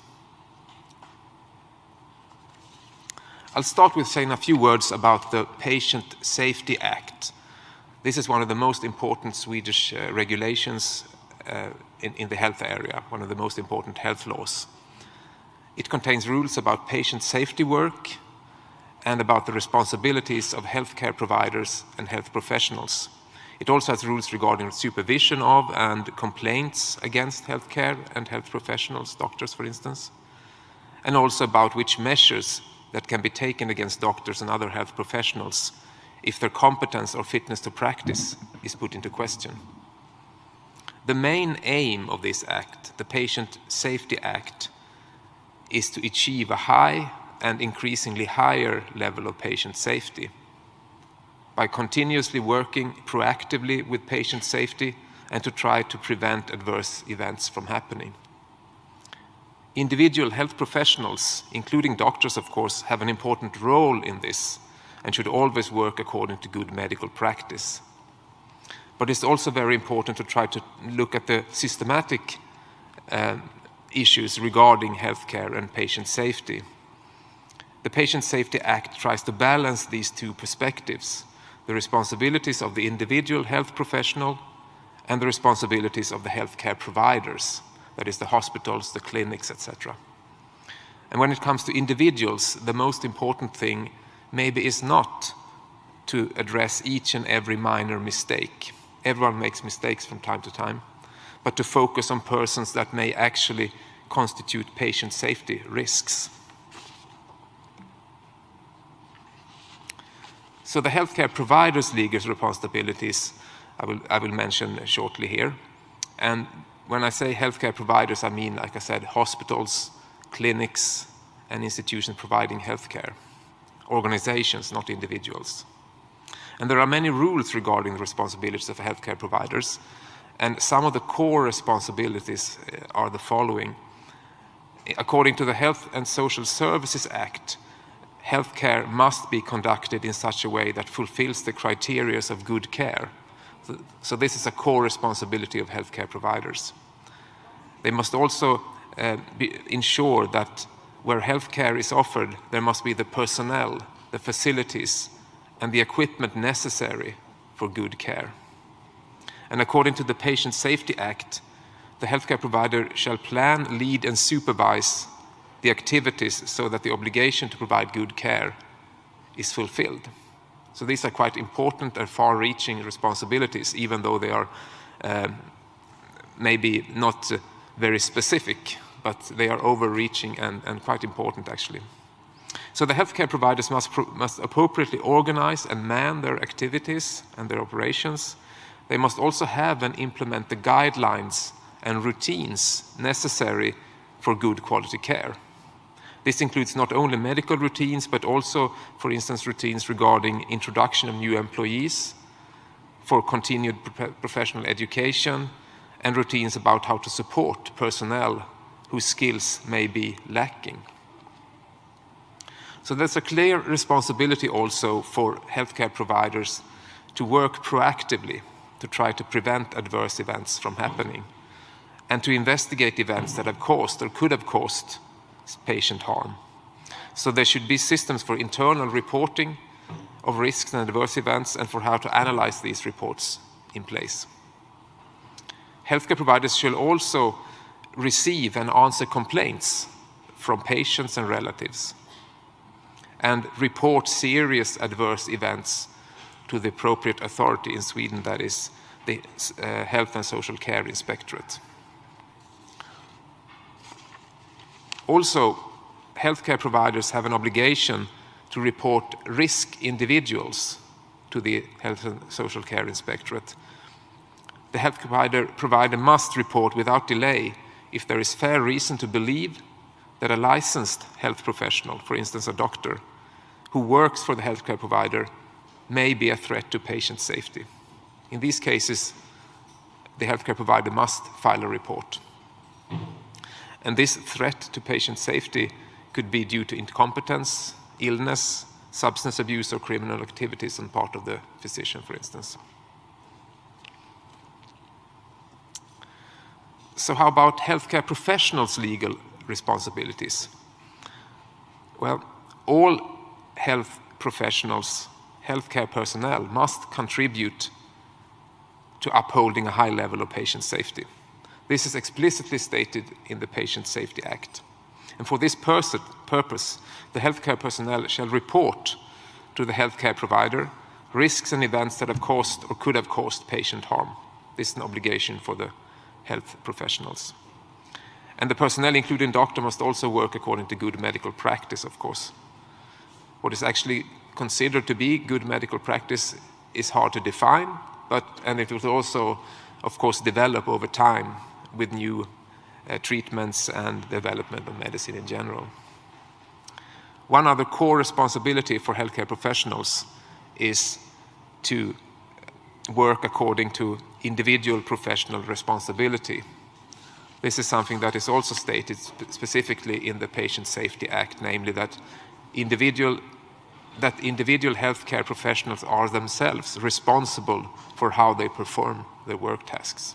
I'll start with saying a few words about the Patient Safety Act. This is one of the most important Swedish regulations in the health area, one of the most important health laws. It contains rules about patient safety work and about the responsibilities of healthcare providers and health professionals. It also has rules regarding supervision of and complaints against healthcare and health professionals, doctors for instance, and also about which measures that can be taken against doctors and other health professionals if their competence or fitness to practice is put into question. The main aim of this act, the Patient Safety Act, is to achieve a high and increasingly higher level of patient safety by continuously working proactively with patient safety and to try to prevent adverse events from happening. Individual health professionals, including doctors of course, have an important role in this and should always work according to good medical practice. But it's also very important to try to look at the systematic issues regarding healthcare and patient safety. The Patient Safety Act tries to balance these two perspectives, the responsibilities of the individual health professional and the responsibilities of the healthcare providers, that is the hospitals, the clinics, etc. And when it comes to individuals, the most important thing maybe is not to address each and every minor mistake. Everyone makes mistakes from time to time, but to focus on persons that may actually constitute patient safety risks. So the healthcare providers' legal responsibilities I will mention shortly here. And when I say healthcare providers, I mean, like I said, hospitals, clinics, and institutions providing healthcare. Organizations, not individuals. And there are many rules regarding the responsibilities of healthcare providers, and some of the core responsibilities are the following. According to the Health and Social Services Act, healthcare must be conducted in such a way that fulfills the criteria of good care. So this is a core responsibility of healthcare providers. They must also ensure that where healthcare is offered, there must be the personnel, the facilities, and the equipment necessary for good care. And according to the Patient Safety Act, the healthcare provider shall plan, lead, and supervise the activities so that the obligation to provide good care is fulfilled. So these are quite important and far-reaching responsibilities, even though they are maybe not very specific, but they are overreaching and quite important actually. So the healthcare providers must appropriately organize and man their activities and their operations. They must also have and implement the guidelines and routines necessary for good quality care. This includes not only medical routines, but also, for instance, routines regarding introduction of new employees, for continued professional education, and routines about how to support personnel whose skills may be lacking. So there's a clear responsibility also for healthcare providers to work proactively to try to prevent adverse events from happening and to investigate events that have caused or could have caused patient harm. So there should be systems for internal reporting of risks and adverse events and for how to analyze these reports in place. Healthcare providers should also receive and answer complaints from patients and relatives and report serious adverse events to the appropriate authority in Sweden, that is the Health and Social Care Inspectorate. Also, healthcare providers have an obligation to report risk individuals to the Health and Social Care Inspectorate. The healthcare provider must report without delay if there is fair reason to believe that a licensed health professional, for instance a doctor, who works for the healthcare provider may be a threat to patient safety. In these cases, the healthcare provider must file a report. And this threat to patient safety could be due to incompetence, illness, substance abuse, or criminal activities on part of the physician, for instance. So how about healthcare professionals' legal responsibilities? Well, all health professionals, healthcare personnel, must contribute to upholding a high level of patient safety. This is explicitly stated in the Patient Safety Act. And for this purpose, the healthcare personnel shall report to the healthcare provider risks and events that have caused or could have caused patient harm. This is an obligation for the health professionals. And the personnel, including doctor, must also work according to good medical practice, of course. What is actually considered to be good medical practice is hard to define, and it will also, of course, develop over time with new treatments and development of medicine in general. One other core responsibility for healthcare professionals is to work according to individual professional responsibility. This is something that is also stated specifically in the Patient Safety Act, namely that individual healthcare professionals are themselves responsible for how they perform their work tasks.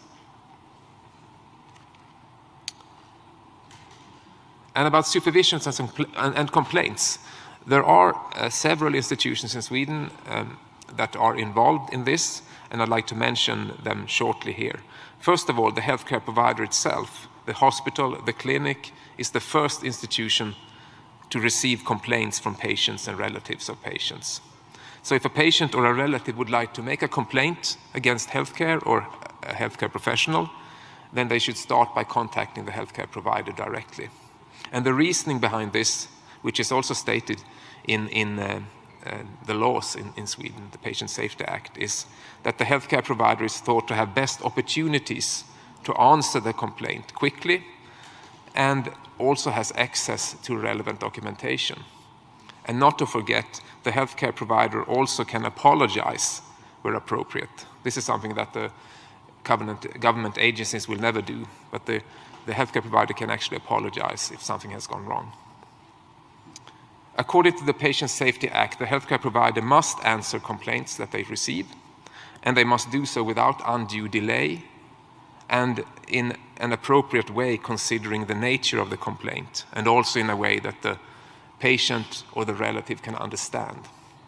And about supervisions and complaints, there are several institutions in Sweden that are involved in this, and I'd like to mention them shortly here. First of all, the healthcare provider itself, the hospital, the clinic, is the first institution to receive complaints from patients and relatives of patients. So if a patient or a relative would like to make a complaint against healthcare or a healthcare professional, then they should start by contacting the healthcare provider directly. And the reasoning behind this, which is also stated in the laws in Sweden, the Patient Safety Act, is that the healthcare provider is thought to have best opportunities to answer the complaint quickly and also has access to relevant documentation. And not to forget, the healthcare provider also can apologize where appropriate. This is something that the government agencies will never do, but the healthcare provider can actually apologize if something has gone wrong. According to the Patient Safety Act, the healthcare provider must answer complaints that they receive, and they must do so without undue delay and in an appropriate way considering the nature of the complaint, and also in a way that the patient or the relative can understand.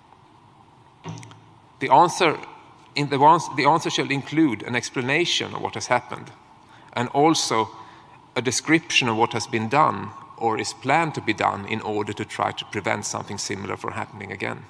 The answer shall include an explanation of what has happened, and also a description of what has been done or is planned to be done in order to try to prevent something similar from happening again.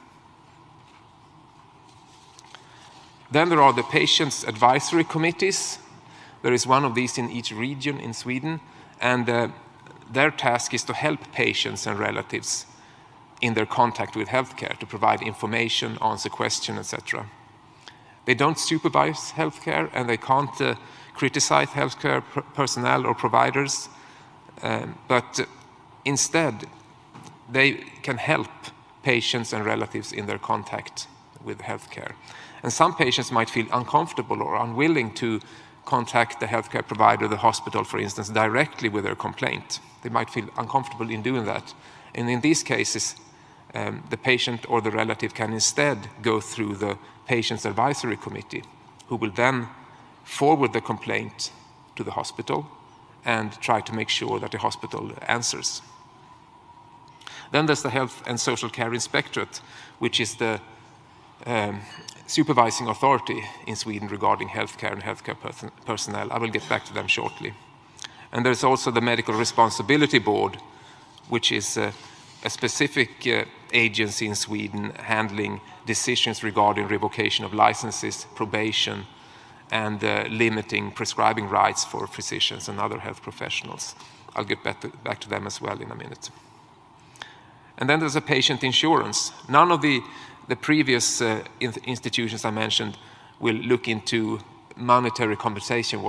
Then there are the patients' advisory committees. There is one of these in each region in Sweden, and their task is to help patients and relatives in their contact with healthcare, to provide information, answer questions, etc. They don't supervise healthcare, and they can't criticize healthcare personnel or providers, but instead they can help patients and relatives in their contact with healthcare. And some patients might feel uncomfortable or unwilling to contact the healthcare provider, the hospital, for instance, directly with their complaint. They might feel uncomfortable in doing that. And in these cases, the patient or the relative can instead go through the patient's advisory committee, who will then forward the complaint to the hospital and try to make sure that the hospital answers. Then there's the Health and Social Care Inspectorate, which is the supervising authority in Sweden regarding healthcare and healthcare personnel. I will get back to them shortly. And there's also the Medical Responsibility Board, which is a specific agency in Sweden handling decisions regarding revocation of licenses, probation, and limiting prescribing rights for physicians and other health professionals. I'll get back to them as well in a minute. And then there's a patient insurance. None of the previous institutions I mentioned will look into monetary compensation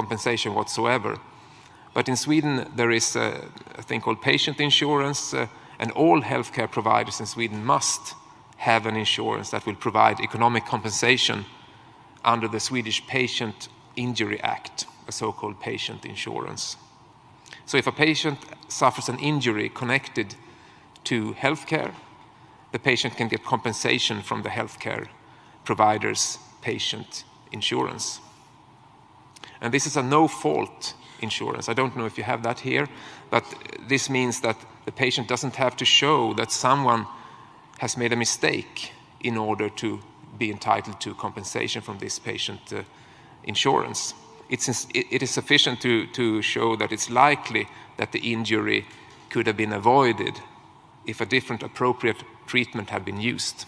whatsoever. But in Sweden, there is a thing called patient insurance, and all healthcare providers in Sweden must have an insurance that will provide economic compensation under the Swedish Patient Injury Act, a so-called patient insurance. So if a patient suffers an injury connected to healthcare, the patient can get compensation from the healthcare provider's patient insurance. And this is a no-fault insurance. I don't know if you have that here, but this means that the patient doesn't have to show that someone has made a mistake in order to be entitled to compensation from this patient insurance. It is sufficient to show that it's likely that the injury could have been avoided if a different appropriate treatment had been used.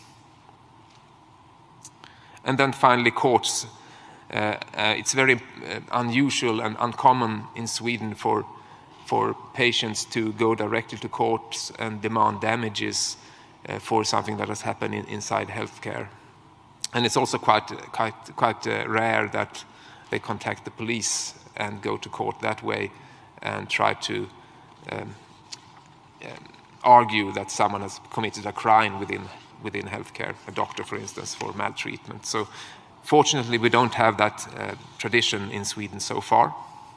And then finally, courts. It's very unusual and uncommon in Sweden for patients to go directly to courts and demand damages for something that has happened inside healthcare. And it's also quite rare that they contact the police and go to court that way and try to argue that someone has committed a crime within healthcare, a doctor, for instance, for maltreatment. So fortunately, we don't have that tradition in Sweden so far.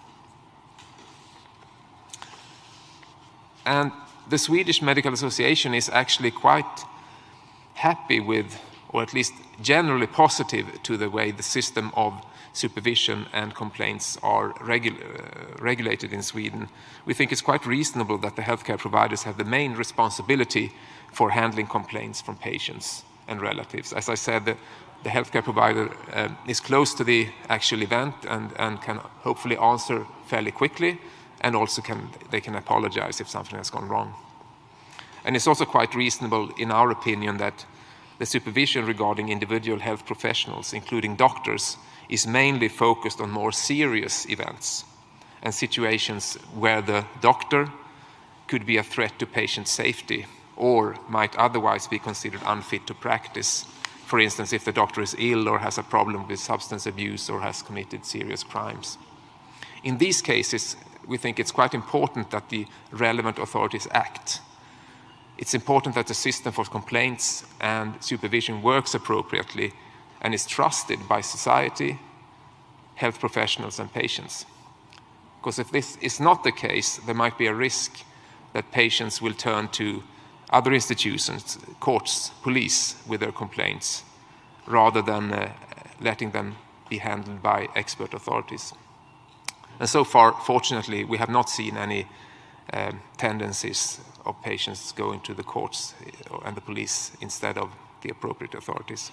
And the Swedish Medical Association is actually quite happy with, or at least generally positive to the way the system of supervision and complaints are regulated in Sweden. We think it's quite reasonable that the healthcare providers have the main responsibility for handling complaints from patients and relatives. As I said, the healthcare provider is close to the actual event and can hopefully answer fairly quickly, and also they can apologize if something has gone wrong. And it's also quite reasonable, in our opinion, that the supervision regarding individual health professionals, including doctors, is mainly focused on more serious events and situations where the doctor could be a threat to patient safety or might otherwise be considered unfit to practice. For instance, if the doctor is ill or has a problem with substance abuse or has committed serious crimes. In these cases, we think it's quite important that the relevant authorities act. It's important that the system for complaints and supervision works appropriately and is trusted by society, health professionals, and patients. Because if this is not the case, there might be a risk that patients will turn to other institutions, courts, police, with their complaints, rather than letting them be handled by expert authorities. And so far, fortunately, we have not seen any tendencies of patients going to the courts and the police instead of the appropriate authorities.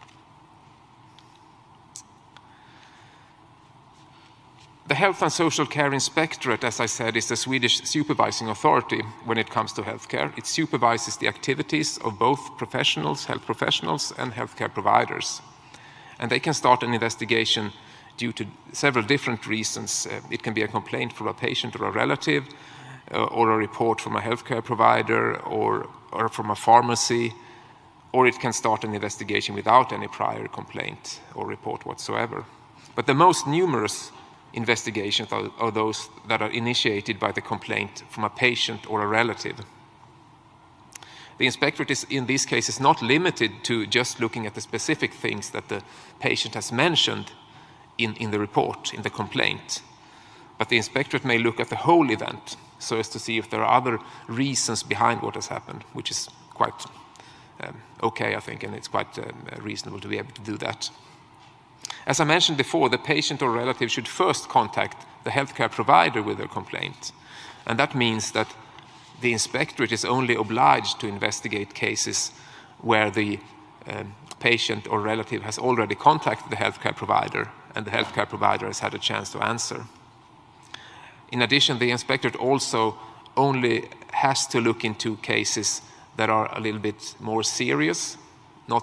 The Health and Social Care Inspectorate, as I said, is the Swedish supervising authority when it comes to healthcare. It supervises the activities of both professionals, health professionals, and healthcare providers. And they can start an investigation due to several different reasons. It can be a complaint from a patient or a relative, or a report from a healthcare provider, or from a pharmacy, or it can start an investigation without any prior complaint or report whatsoever. But the most numerous investigations are those that are initiated by the complaint from a patient or a relative. The inspectorate is, in these cases, not limited to just looking at the specific things that the patient has mentioned in the report, in the complaint. But the inspectorate may look at the whole event so as to see if there are other reasons behind what has happened, which is quite okay, I think, and it's quite reasonable to be able to do that. As I mentioned before, the patient or relative should first contact the healthcare provider with their complaint. And that means that the inspectorate is only obliged to investigate cases where the patient or relative has already contacted the healthcare provider and the healthcare provider has had a chance to answer. In addition, the inspectorate also only has to look into cases that are a little bit more serious, not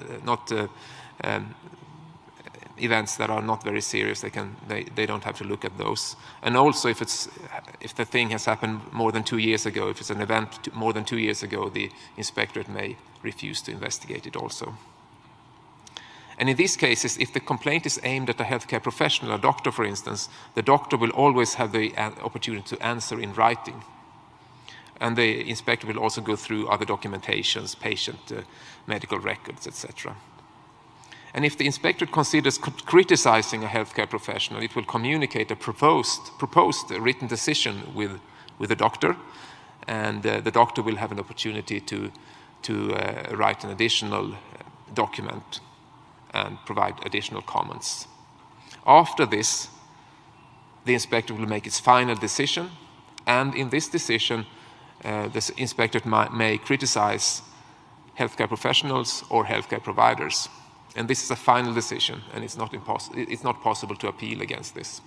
events that are not very serious. They don't have to look at those. And also, if the thing has happened more than 2 years ago, if it's an event more than 2 years ago, the inspectorate may refuse to investigate it also. And in these cases, if the complaint is aimed at a healthcare professional, a doctor, for instance, the doctor will always have the opportunity to answer in writing. And the inspector will also go through other documentations, patient medical records, etc. And if the inspector considers criticizing a healthcare professional, it will communicate a proposed written decision with the doctor, and the doctor will have an opportunity to write an additional document and provide additional comments. After this, the inspector will make its final decision, and in this decision, the inspector may criticize healthcare professionals or healthcare providers. And this is a final decision, and it's not possible to appeal against this.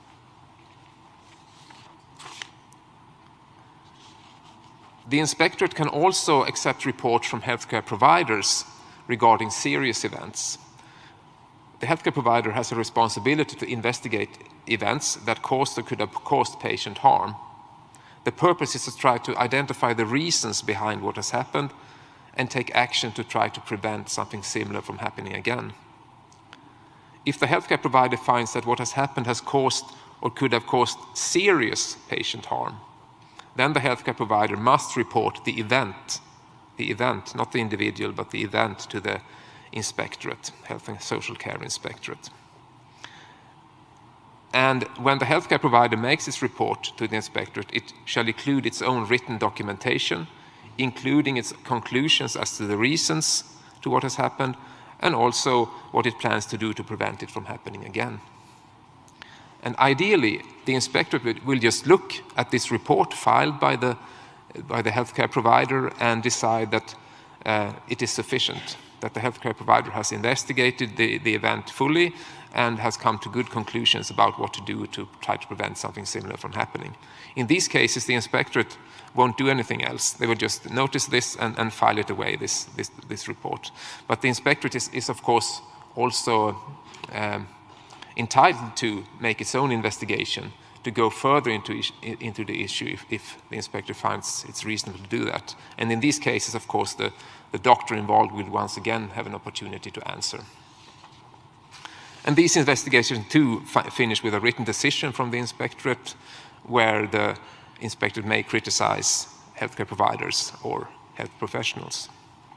The inspectorate can also accept reports from healthcare providers regarding serious events. The healthcare provider has a responsibility to investigate events that caused or could have caused patient harm. The purpose is to try to identify the reasons behind what has happened and take action to try to prevent something similar from happening again. If the healthcare provider finds that what has happened has caused or could have caused serious patient harm, then the healthcare provider must report the event, not the individual, but the event to the inspectorate, Health and Social Care Inspectorate. And when the healthcare provider makes its report to the inspectorate, it shall include its own written documentation, including its conclusions as to the reasons to what has happened, and also what it plans to do to prevent it from happening again. And ideally, the inspectorate will just look at this report filed by the healthcare provider and decide that it is sufficient, that the healthcare provider has investigated the event fully and has come to good conclusions about what to do to try to prevent something similar from happening. In these cases, the inspectorate won't do anything else. They will just notice this and file it away, this report. But the inspectorate is of course, also entitled to make its own investigation, to go further into the issue if the inspector finds it's reasonable to do that. And in these cases, of course, the doctor involved will once again have an opportunity to answer. And these investigations too finish with a written decision from the inspectorate, where the inspector may criticize healthcare providers or health professionals.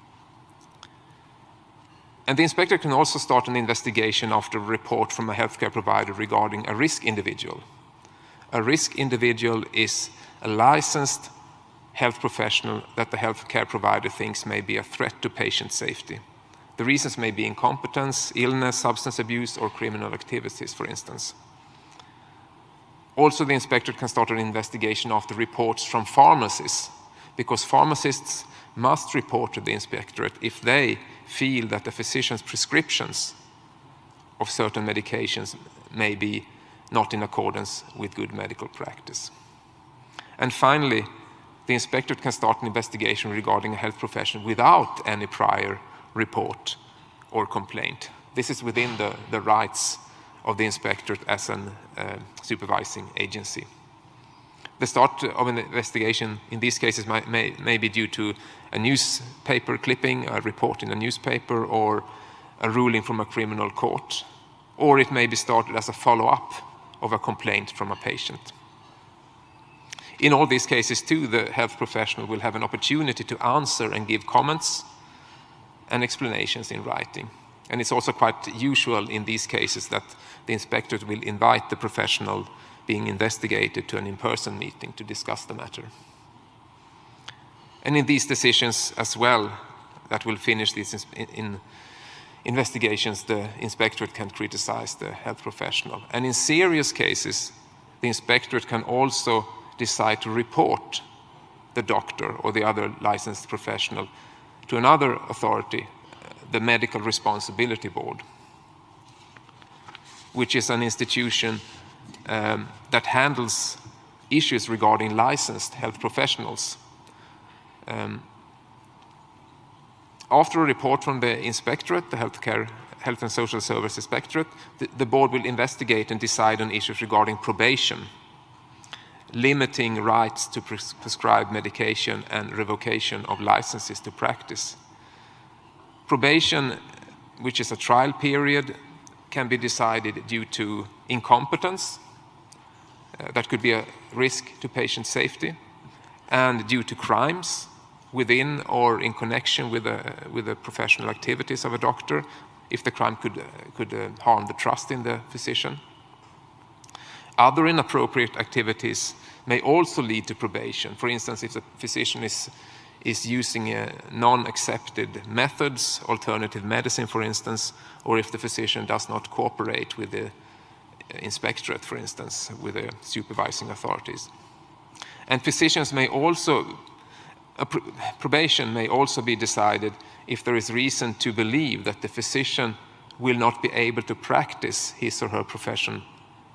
And the inspector can also start an investigation after a report from a healthcare provider regarding a risk individual. A risk individual is a licensed health professional that the healthcare provider thinks may be a threat to patient safety. The reasons may be incompetence, illness, substance abuse, or criminal activities, for instance. Also, the inspector can start an investigation after reports from pharmacists, because pharmacists must report to the inspectorate if they feel that the physician's prescriptions of certain medications may be not in accordance with good medical practice. And finally, the inspectorate can start an investigation regarding a health profession without any prior report or complaint. This is within the rights of the inspectorate as a supervising agency. The start of an investigation in these cases may be due to a newspaper clipping, a report in a newspaper, or a ruling from a criminal court, or it may be started as a follow-up of a complaint from a patient. In all these cases too, the health professional will have an opportunity to answer and give comments and explanations in writing. And it's also quite usual in these cases that the inspectorate will invite the professional being investigated to an in-person meeting to discuss the matter. And in these decisions as well, that will finish these investigations, the inspectorate can criticize the health professional. And in serious cases, the inspectorate can also decide to report the doctor or the other licensed professional to another authority, the Medical Responsibility Board, which is an institution that handles issues regarding licensed health professionals. After a report from the inspectorate, the Health and Social Service Inspectorate, the board will investigate and decide on issues regarding probation, limiting rights to prescribe medication and revocation of licenses to practice. Probation, which is a trial period, can be decided due to incompetence. That could be a risk to patient safety. and due to crimes within or in connection with the professional activities of a doctor, if the crime could harm the trust in the physician. Other inappropriate activities may also lead to probation. For instance, if the physician is using non-accepted methods, alternative medicine, for instance, or if the physician does not cooperate with the inspectorate, for instance, with the supervising authorities. And physicians may also, probation may also be decided if there is reason to believe that the physician will not be able to practice his or her profession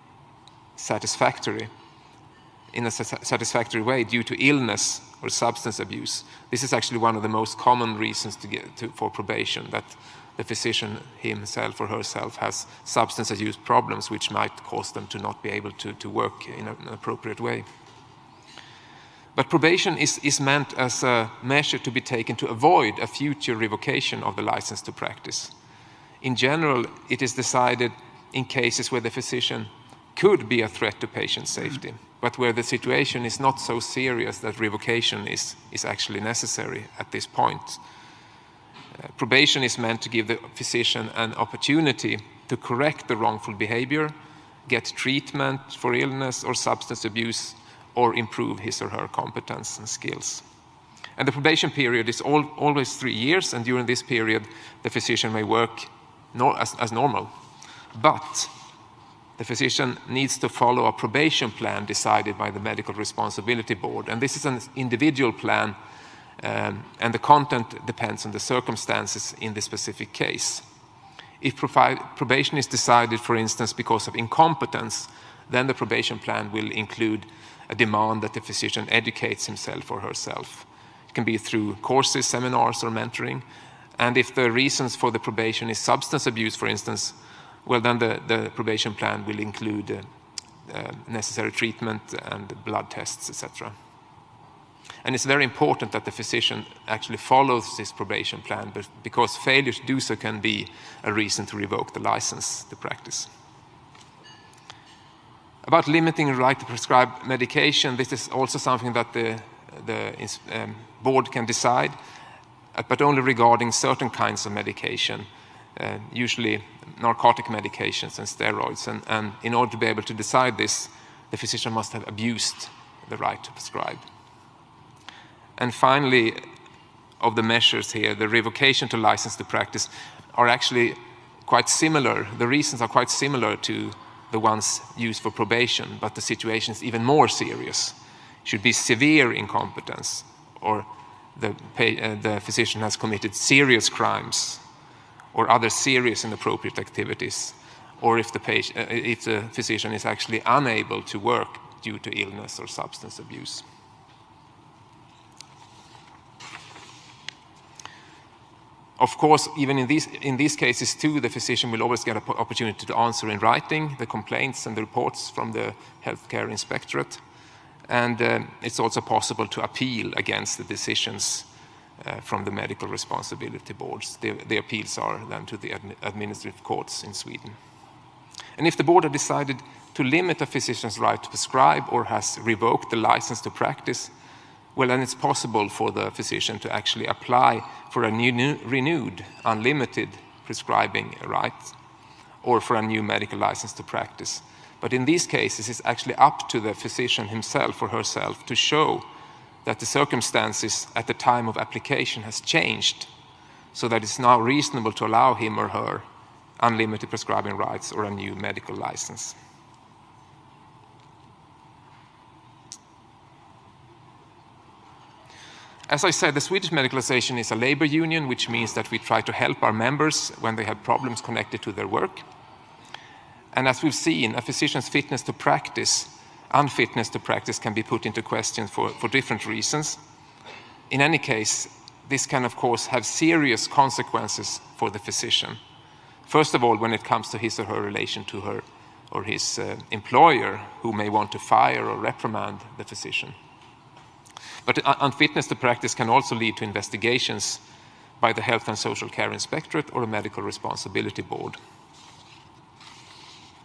in a satisfactory way due to illness or substance abuse. This is actually one of the most common reasons for probation, that the physician himself or herself has substance abuse problems which might cause them to not be able to work in an appropriate way. But probation is meant as a measure to be taken to avoid a future revocation of the license to practice. In general, it is decided in cases where the physician could be a threat to patient safety, but where the situation is not so serious that revocation is actually necessary at this point. Probation is meant to give the physician an opportunity to correct the wrongful behavior, get treatment for illness or substance abuse, or improve his or her competence and skills. And the probation period is always 3 years, and during this period the physician may work as normal. But the physician needs to follow a probation plan decided by the Medical Responsibility Board, and this is an individual plan, and the content depends on the circumstances in the specific case. If probation is decided, for instance, because of incompetence, then the probation plan will include a demand that the physician educates himself or herself. It can be through courses, seminars, or mentoring. And if the reasons for the probation is substance abuse, for instance, well, then the probation plan will include necessary treatment and blood tests, etc. And it's very important that the physician actually follows this probation plan, because failure to do so can be a reason to revoke the license to practice. About limiting the right to prescribe medication, this is also something that the board can decide, but only regarding certain kinds of medication, usually narcotic medications and steroids. And in order to be able to decide this, the physician must have abused the right to prescribe. And finally, of the measures here, the revocation to license to practice are actually quite similar. The reasons are quite similar to the ones used for probation, but the situation is even more serious. It should be severe incompetence, or the physician has committed serious crimes, or other serious inappropriate activities, or if the physician is actually unable to work due to illness or substance abuse. Of course, even in these cases too, the physician will always get an opportunity to answer in writing the complaints and the reports from the healthcare inspectorate. And it's also possible to appeal against the decisions from the medical responsibility boards. The appeals are then to the administrative courts in Sweden. And if the board has decided to limit a physician's right to prescribe or has revoked the license to practice, well, then it's possible for the physician to actually apply for a renewed, unlimited prescribing right, or for a new medical license to practice. But in these cases, it's actually up to the physician himself or herself to show that the circumstances at the time of application has changed, so that it's now reasonable to allow him or her unlimited prescribing rights or a new medical license. As I said, the Swedish Medical Association is a labor union, which means that we try to help our members when they have problems connected to their work. And as we've seen, a physician's fitness to practice, unfitness to practice can be put into question for different reasons. In any case, this can of course have serious consequences for the physician. First of all, when it comes to his or her relation to her or his employer, who may want to fire or reprimand the physician. But unfitness to practice can also lead to investigations by the Health and Social Care Inspectorate or a Medical Responsibility Board.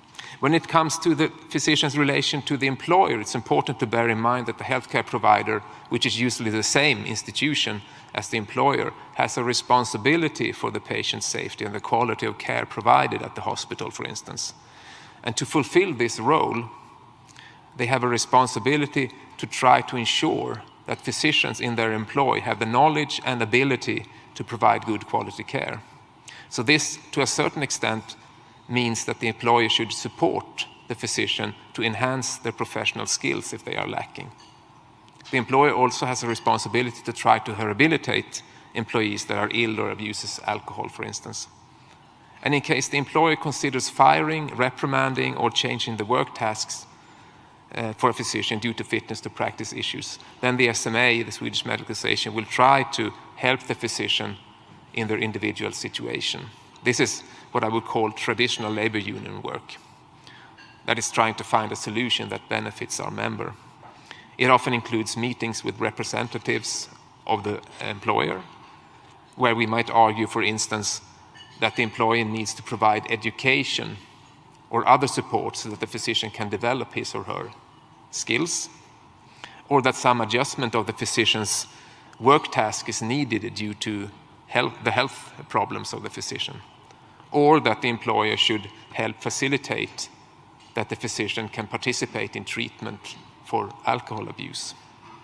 When it comes to the physician's relation to the employer, it's important to bear in mind that the healthcare provider, which is usually the same institution as the employer, has a responsibility for the patient's safety and the quality of care provided at the hospital, for instance. And to fulfill this role, they have a responsibility to try to ensure that physicians in their employ have the knowledge and ability to provide good quality care. So this, to a certain extent, means that the employer should support the physician to enhance their professional skills if they are lacking. The employer also has a responsibility to try to rehabilitate employees that are ill or abuses alcohol, for instance. And in case the employer considers firing, reprimanding, or changing the work tasks for a physician due to fitness to practice issues, then the SMA, the Swedish Medical Association, will try to help the physician in their individual situation. This is what I would call traditional labor union work. That is trying to find a solution that benefits our member. It often includes meetings with representatives of the employer, where we might argue, for instance, that the employer needs to provide education or other support so that the physician can develop his or her skills, or that some adjustment of the physician's work task is needed due to the health problems of the physician, or that the employer should help facilitate that the physician can participate in treatment for alcohol abuse.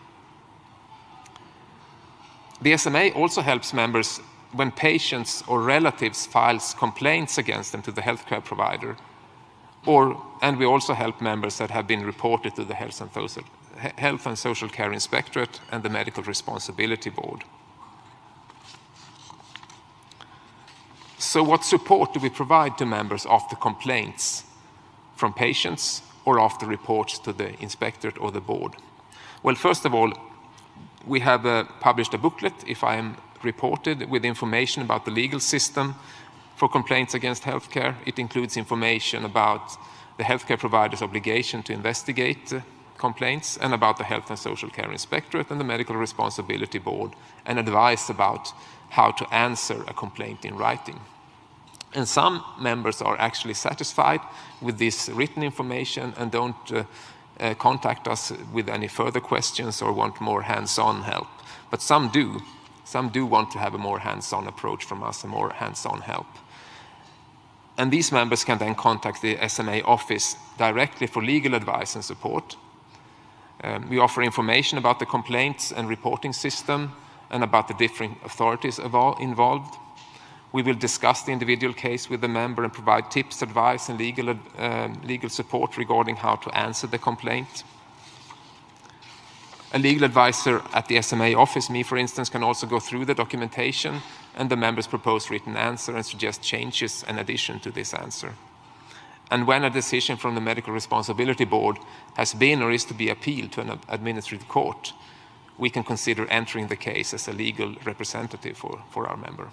The SMA also helps members when patients or relatives files complaints against them to the healthcare provider, and we also help members that have been reported to the Health and Social Care Inspectorate and the Medical Responsibility Board. So what support do we provide to members after complaints from patients or after reports to the inspectorate or the board? Well, first of all, we have published a booklet, If I Am Reported, with information about the legal system for complaints against healthcare. It includes information about the healthcare provider's obligation to investigate complaints, and about the Health and Social Care Inspectorate and the Medical Responsibility Board, and advice about how to answer a complaint in writing. And some members are actually satisfied with this written information and don't contact us with any further questions or want more hands-on help. But some do. Some do want to have a more hands-on approach from us, a more hands-on help. And these members can then contact the SMA office directly for legal advice and support. We offer information about the complaints and reporting system and about the different authorities involved. We will discuss the individual case with the member and provide tips, advice, and legal support regarding how to answer the complaint. A legal advisor at the SMA office, me for instance, can also go through the documentation and the member's proposed written answer and suggest changes and addition to this answer. And when a decision from the Medical Responsibility Board has been or is to be appealed to an administrative court, we can consider entering the case as a legal representative for our member.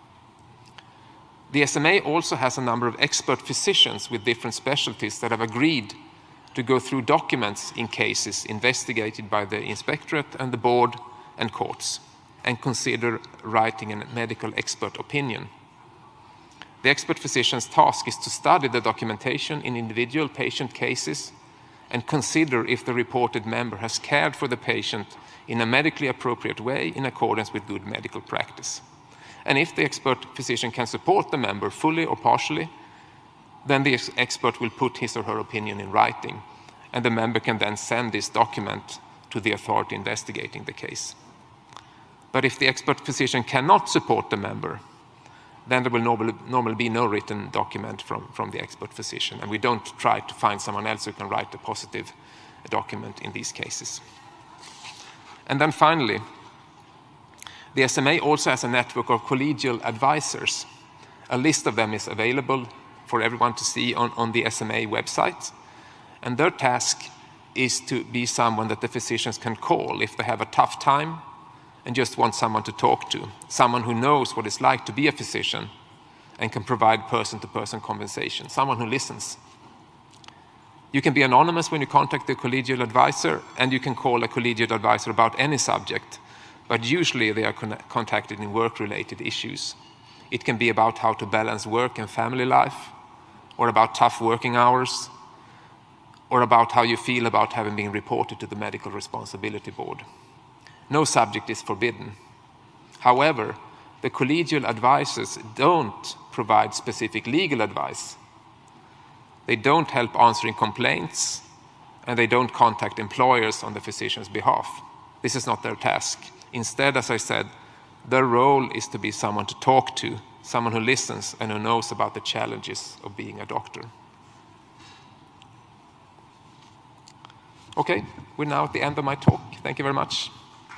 The SMA also has a number of expert physicians with different specialties that have agreed to go through documents in cases investigated by the inspectorate and the board and courts, and consider writing a medical expert opinion. The expert physician's task is to study the documentation in individual patient cases and consider if the reported member has cared for the patient in a medically appropriate way in accordance with good medical practice. And if the expert physician can support the member fully or partially, then the expert will put his or her opinion in writing, and the member can then send this document to the authority investigating the case. But if the expert physician cannot support the member, then there will normally be no written document from the expert physician, and we don't try to find someone else who can write a positive document in these cases. And then finally, the SMA also has a network of collegial advisors. A list of them is available for everyone to see on the SMA website, and their task is to be someone that the physicians can call if they have a tough time and just want someone to talk to, someone who knows what it's like to be a physician and can provide person-to-person conversation, someone who listens. You can be anonymous when you contact the collegial advisor, and you can call a collegial advisor about any subject, but usually they are contacted in work-related issues. It can be about how to balance work and family life, or about tough working hours, or about how you feel about having been reported to the Medical Responsibility Board. No subject is forbidden. However, the collegial advisors don't provide specific legal advice. They don't help answering complaints, and they don't contact employers on the physician's behalf. This is not their task. Instead, as I said, their role is to be someone to talk to, someone who listens and who knows about the challenges of being a doctor. Okay, we're now at the end of my talk. Thank you very much.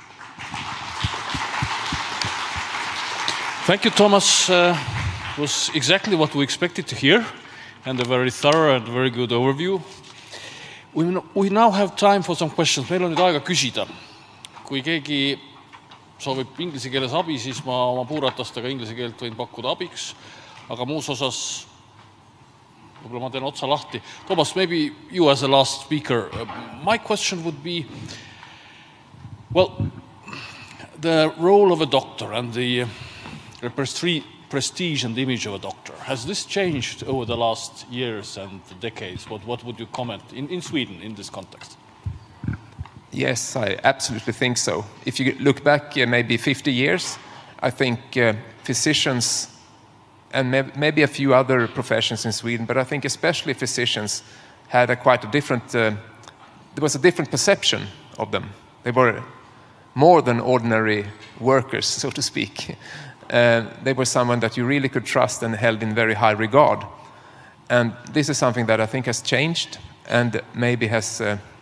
Thank you, Thomas. It was exactly what we expected to hear, and a very thorough and very good overview. We now have time for some questions. Meil on nüüd aega küsida. Kui keegi soovib inglise keeles abi, siis ma oma puuratastega inglise keelt võin pakkuda abiks, aga muus osas võib-olla ma teen otsa lahti. Thomas, maybe you as a last speaker. My question would be, well, the role of a doctor and the prestige and the image of a doctor, has this changed over the last years and decades? What would you comment in Sweden in this context? Yes, I absolutely think so. If you look back maybe 50 years, I think physicians and maybe a few other professions in Sweden, but I think especially physicians had quite a different, there was a different perception of them. They were more than ordinary workers, so to speak. They were someone that you really could trust and held in very high regard. And this is something that I think has changed and maybe has,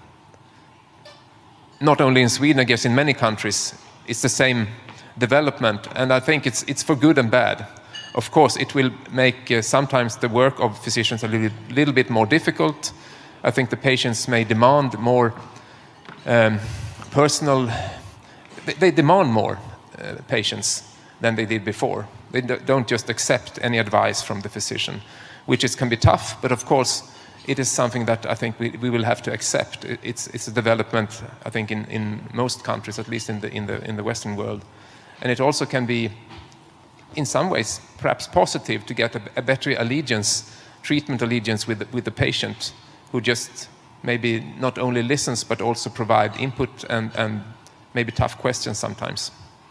not only in Sweden, I guess in many countries, it's the same development. And I think it's for good and bad. Of course, it will make sometimes the work of physicians a little bit more difficult. I think the patients may demand more personal, they demand more patients than they did before. They don't just accept any advice from the physician, which can be tough, but of course it is something that I think we will have to accept. It's a development, I think, in most countries, at least in the Western world. And it also can be, in some ways, perhaps positive to get a better treatment allegiance with the patient, who just maybe not only listens, but also provide input and maybe tough questions sometimes.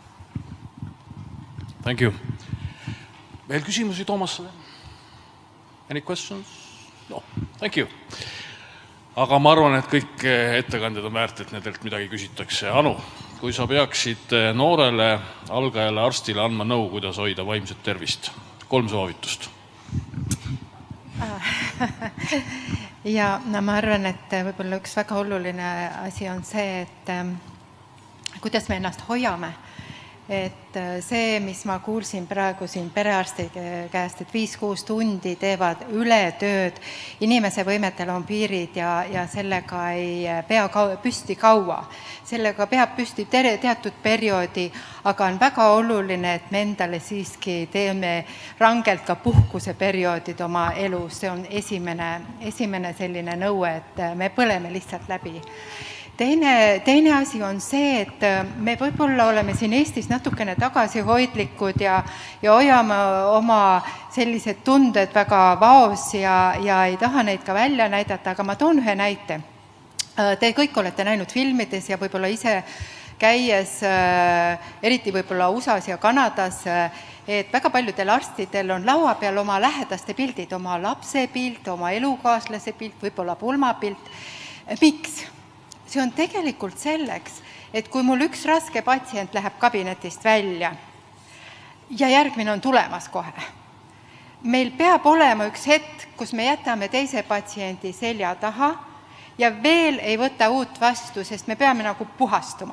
Thank you. Veel küsimusi Toomasele? Any questions? No. Thank you. Aga ma arvan, et kõik ettekandjad on väärt, et nendelt midagi küsitakse. Anu, kui sa peaksid noorele algajale arstile andma nõu, kuidas hoida vaimset tervist? 3 soovitust. Ja ma arvan, et võib-olla üks väga oluline asi on see, et kuidas me ennast hoiame. Et see, mis ma kuulsin praegu siin perearsti käest, et 5-6 tundi teevad ületööd, inimese võimetel on piirid ja sellega ei pea püsti kaua. Sellega peab püsti teatud perioodi, aga on väga oluline, et me endale siiski teeme rangelt ka puhkuse perioodid oma elus. See on esimene selline nõue, et me põleme lihtsalt läbi. Teine asi on see, et me võib-olla oleme siin Eestis natukene tagasihoidlikud ja hoiame oma sellised tunded väga vaos ja ei taha neid ka välja näidata, aga ma toon ühe näite. Te kõik olete näinud filmides ja võib-olla ise käies, eriti võib-olla USAs ja Kanadas, et väga paljudel arstidel on laua peal oma lähedaste pildid, oma lapse pilt, oma elukaaslase pilt, võib-olla pulmapilt. Miks? See on tegelikult selleks, et kui mul üks raske patsient läheb kabinetist välja ja järgmine on tulemas kohe, meil peab olema üks hetk, kus me jätame teise patsiendi selja taha ja veel ei võta uut vastu, sest me peame nagu puhastuma.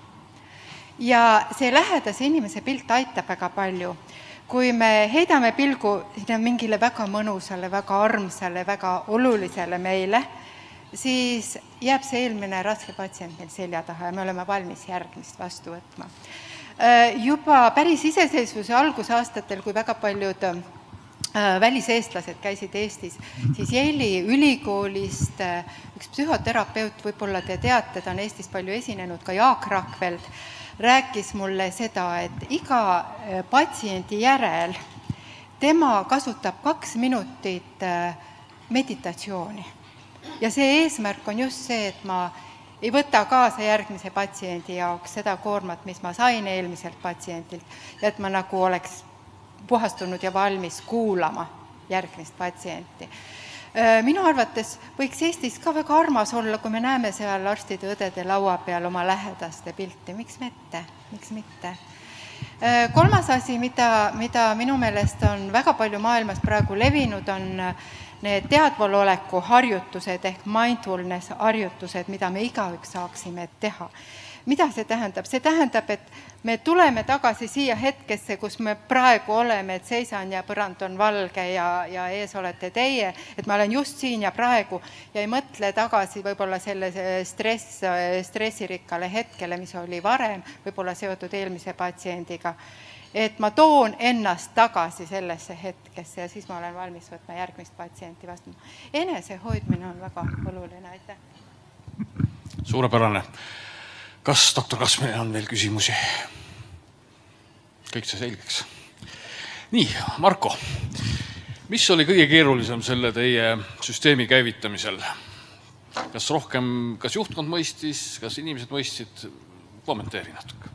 Ja see lähedase inimese pilt aitab väga palju. Kui me heidame pilgu mingile väga mõnusale, väga armsale, väga olulisele meile, siis jääb see eelmine raske patsient meil selja taha ja me oleme valmis järgmist vastu võtma. Juba päris iseseisvuse algusaastatel, kui väga paljud väliseestlased käisid Eestis, siis Yale'i ülikoolist üks psühhoterapeut, võib-olla te teate, ta on Eestis palju esinenud, ka Jaak Rakveld, rääkis mulle seda, et iga patsiendi järel tema kasutab 2 minutit meditatsiooni. Ja see eesmärk on just see, et ma ei võta kaasa järgmise patsiendi jaoks seda koormat, mis ma sain eelmiselt patsientilt, ja et ma nagu oleks puhastunud ja valmis kuulama järgmist patsienti. Minu arvates võiks Eestis ka väga armas olla, kui me näeme seal arstide õdede laua peal oma lähedaste pilti. Miks mitte? Kolmas asi, mida minu meelest on väga palju maailmas praegu levinud, on need teadvaloleku harjutused ehk mindfulness harjutused, mida me igaüks saaksime teha. Mida see tähendab? See tähendab, et me tuleme tagasi siia hetkesse, kus me praegu oleme, et seisan ja põrand on valge ja ees olete teie, et ma olen just siin ja praegu ja ei mõtle tagasi võib-olla selle stressirikkale hetkele, mis oli varem, võib-olla seotud eelmise patsiendiga. Et ma toon ennast tagasi sellesse hetkesse ja siis ma olen valmis võtma järgmist patsienti vastu. Enese hoidmine on väga oluline, aitäh. Suurepärane. Kas doktor Kasmanil on veel küsimusi? Kõik see selgeks. Nii, Marko, mis oli kõige keerulisem selle teie süsteemi käivitamisel? Kas juhtkond mõistis, kas inimesed mõistsid? Kommenteeri natuke.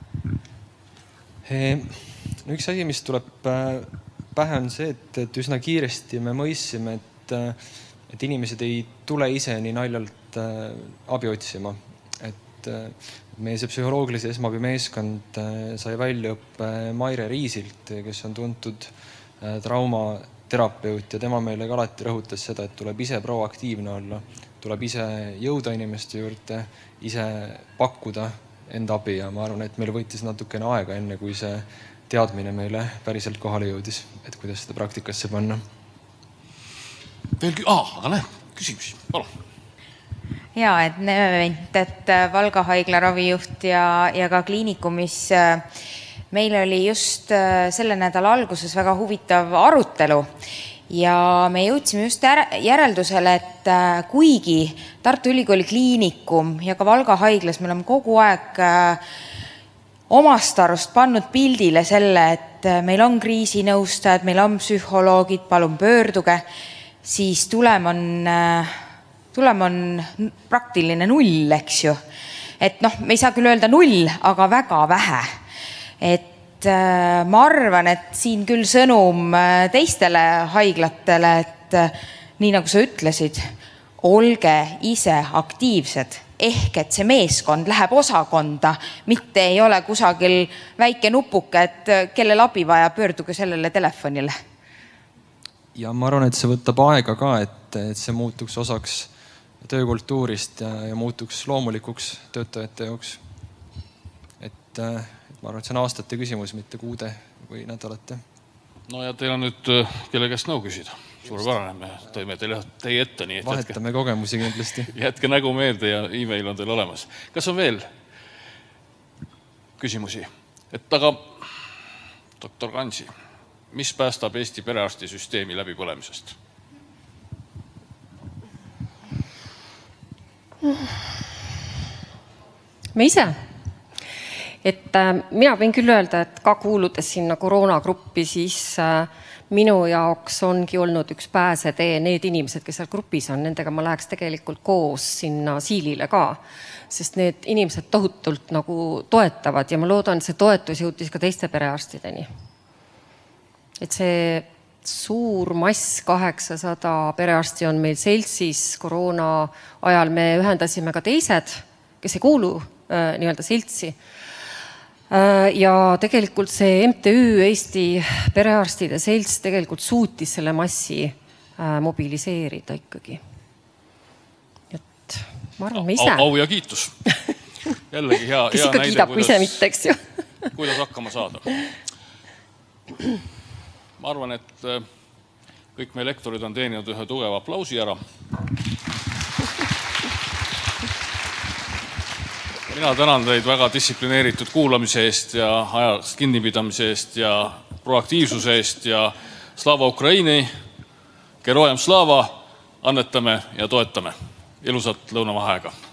No üks asi, mis tuleb pähe on see, et üsna kiiresti me mõistsime, et inimesed ei tule ise nii naljalt abi otsima. Meie see psühholoogilise esmaabi meeskond sai väljaõppe Maire Riisilt, kes on tuntud traumaterapeut ja tema meile alati rõhutas seda, et tuleb ise proaktiivne olla, tuleb ise jõuda inimeste juurde, ise pakkuda enda abi ja ma arvan, et meil võttis natukene aega enne, kui see teadmine meile päriselt kohale jõudis, et kuidas seda praktikasse panna. Aga näe, küsimusi, palun. Ja, et Valga haigla ravijuht ja ka kliinikumis meil oli just selle nädala alguses väga huvitav arutelu ja me jõudsime just järeldusele, et kuigi Tartu Ülikooli kliinikum ja ka Valga haiglas me oleme kogu aeg omast arust pannud pildile selle, et meil on kriisinõustajad, meil on psühholoogid, palun pöörduge, siis tulem on praktiline null, eks ju. Et me ei saa küll öelda null, aga väga vähe. Et ma arvan, et siin küll sõnum teistele haiglatele, et nii nagu sa ütlesid, olge ise aktiivsed, ehk et see meeskond läheb osakonda, mitte ei ole kusagil väike nupuke, et kellel abi vaja, pöörduge sellele telefonile. Ja ma arvan, et see võtab aega ka, et see muutuks osaks töökultuurist ja muutuks loomulikuks töötajate jaoks. Et ma arvan, et see on aastate küsimus, mitte kuude või nädalate. No ja teil on nüüd kelle käest nõu küsida. Suurepärane, me tõime teie ette. Nii, vahetame kogemusi kindlasti. Jätke nägu meelde ja e-mail on teil olemas. Kas on veel küsimusi? Aga doktor Kansi, mis päästab Eesti perearstisüsteemi läbipõlemisest? Me ise. Et mina võin küll öelda, et ka kuuludes sinna koroonagruppi, siis minu jaoks ongi olnud üks pääsetee need inimesed, kes seal grupis on, nendega ma läheks tegelikult koos sinna siilile ka, sest need inimesed tohutult nagu toetavad ja ma loodan, et see toetus jõutis ka teiste perearstideni. Et see suur mass 800 perearsti on meil seltsis, koroona ajal me ühendasime ka teised, kes ei kuulu nii-öelda seltsi. Ja tegelikult see MTÜ Eesti perearstide selts tegelikult suutis selle massi mobiliseerida ikkagi. Et ma arvan, me ise. Au ja kiitus. Jällegi hea näide. Kes ikka kiidab, kui ise mitte, eks ju. Kuidas hakkama saada. Ma arvan, et kõik meie lektorid on teeninud ühe tugeva aplausi ära. Mina tänan teid väga distsiplineeritud kuulamise eest ja ajast kinnipidamise eest ja proaktiivsuse eest ja Slava Ukraini, Gerojem Slava, annetame ja toetame. Ilusat lõunavaheaega.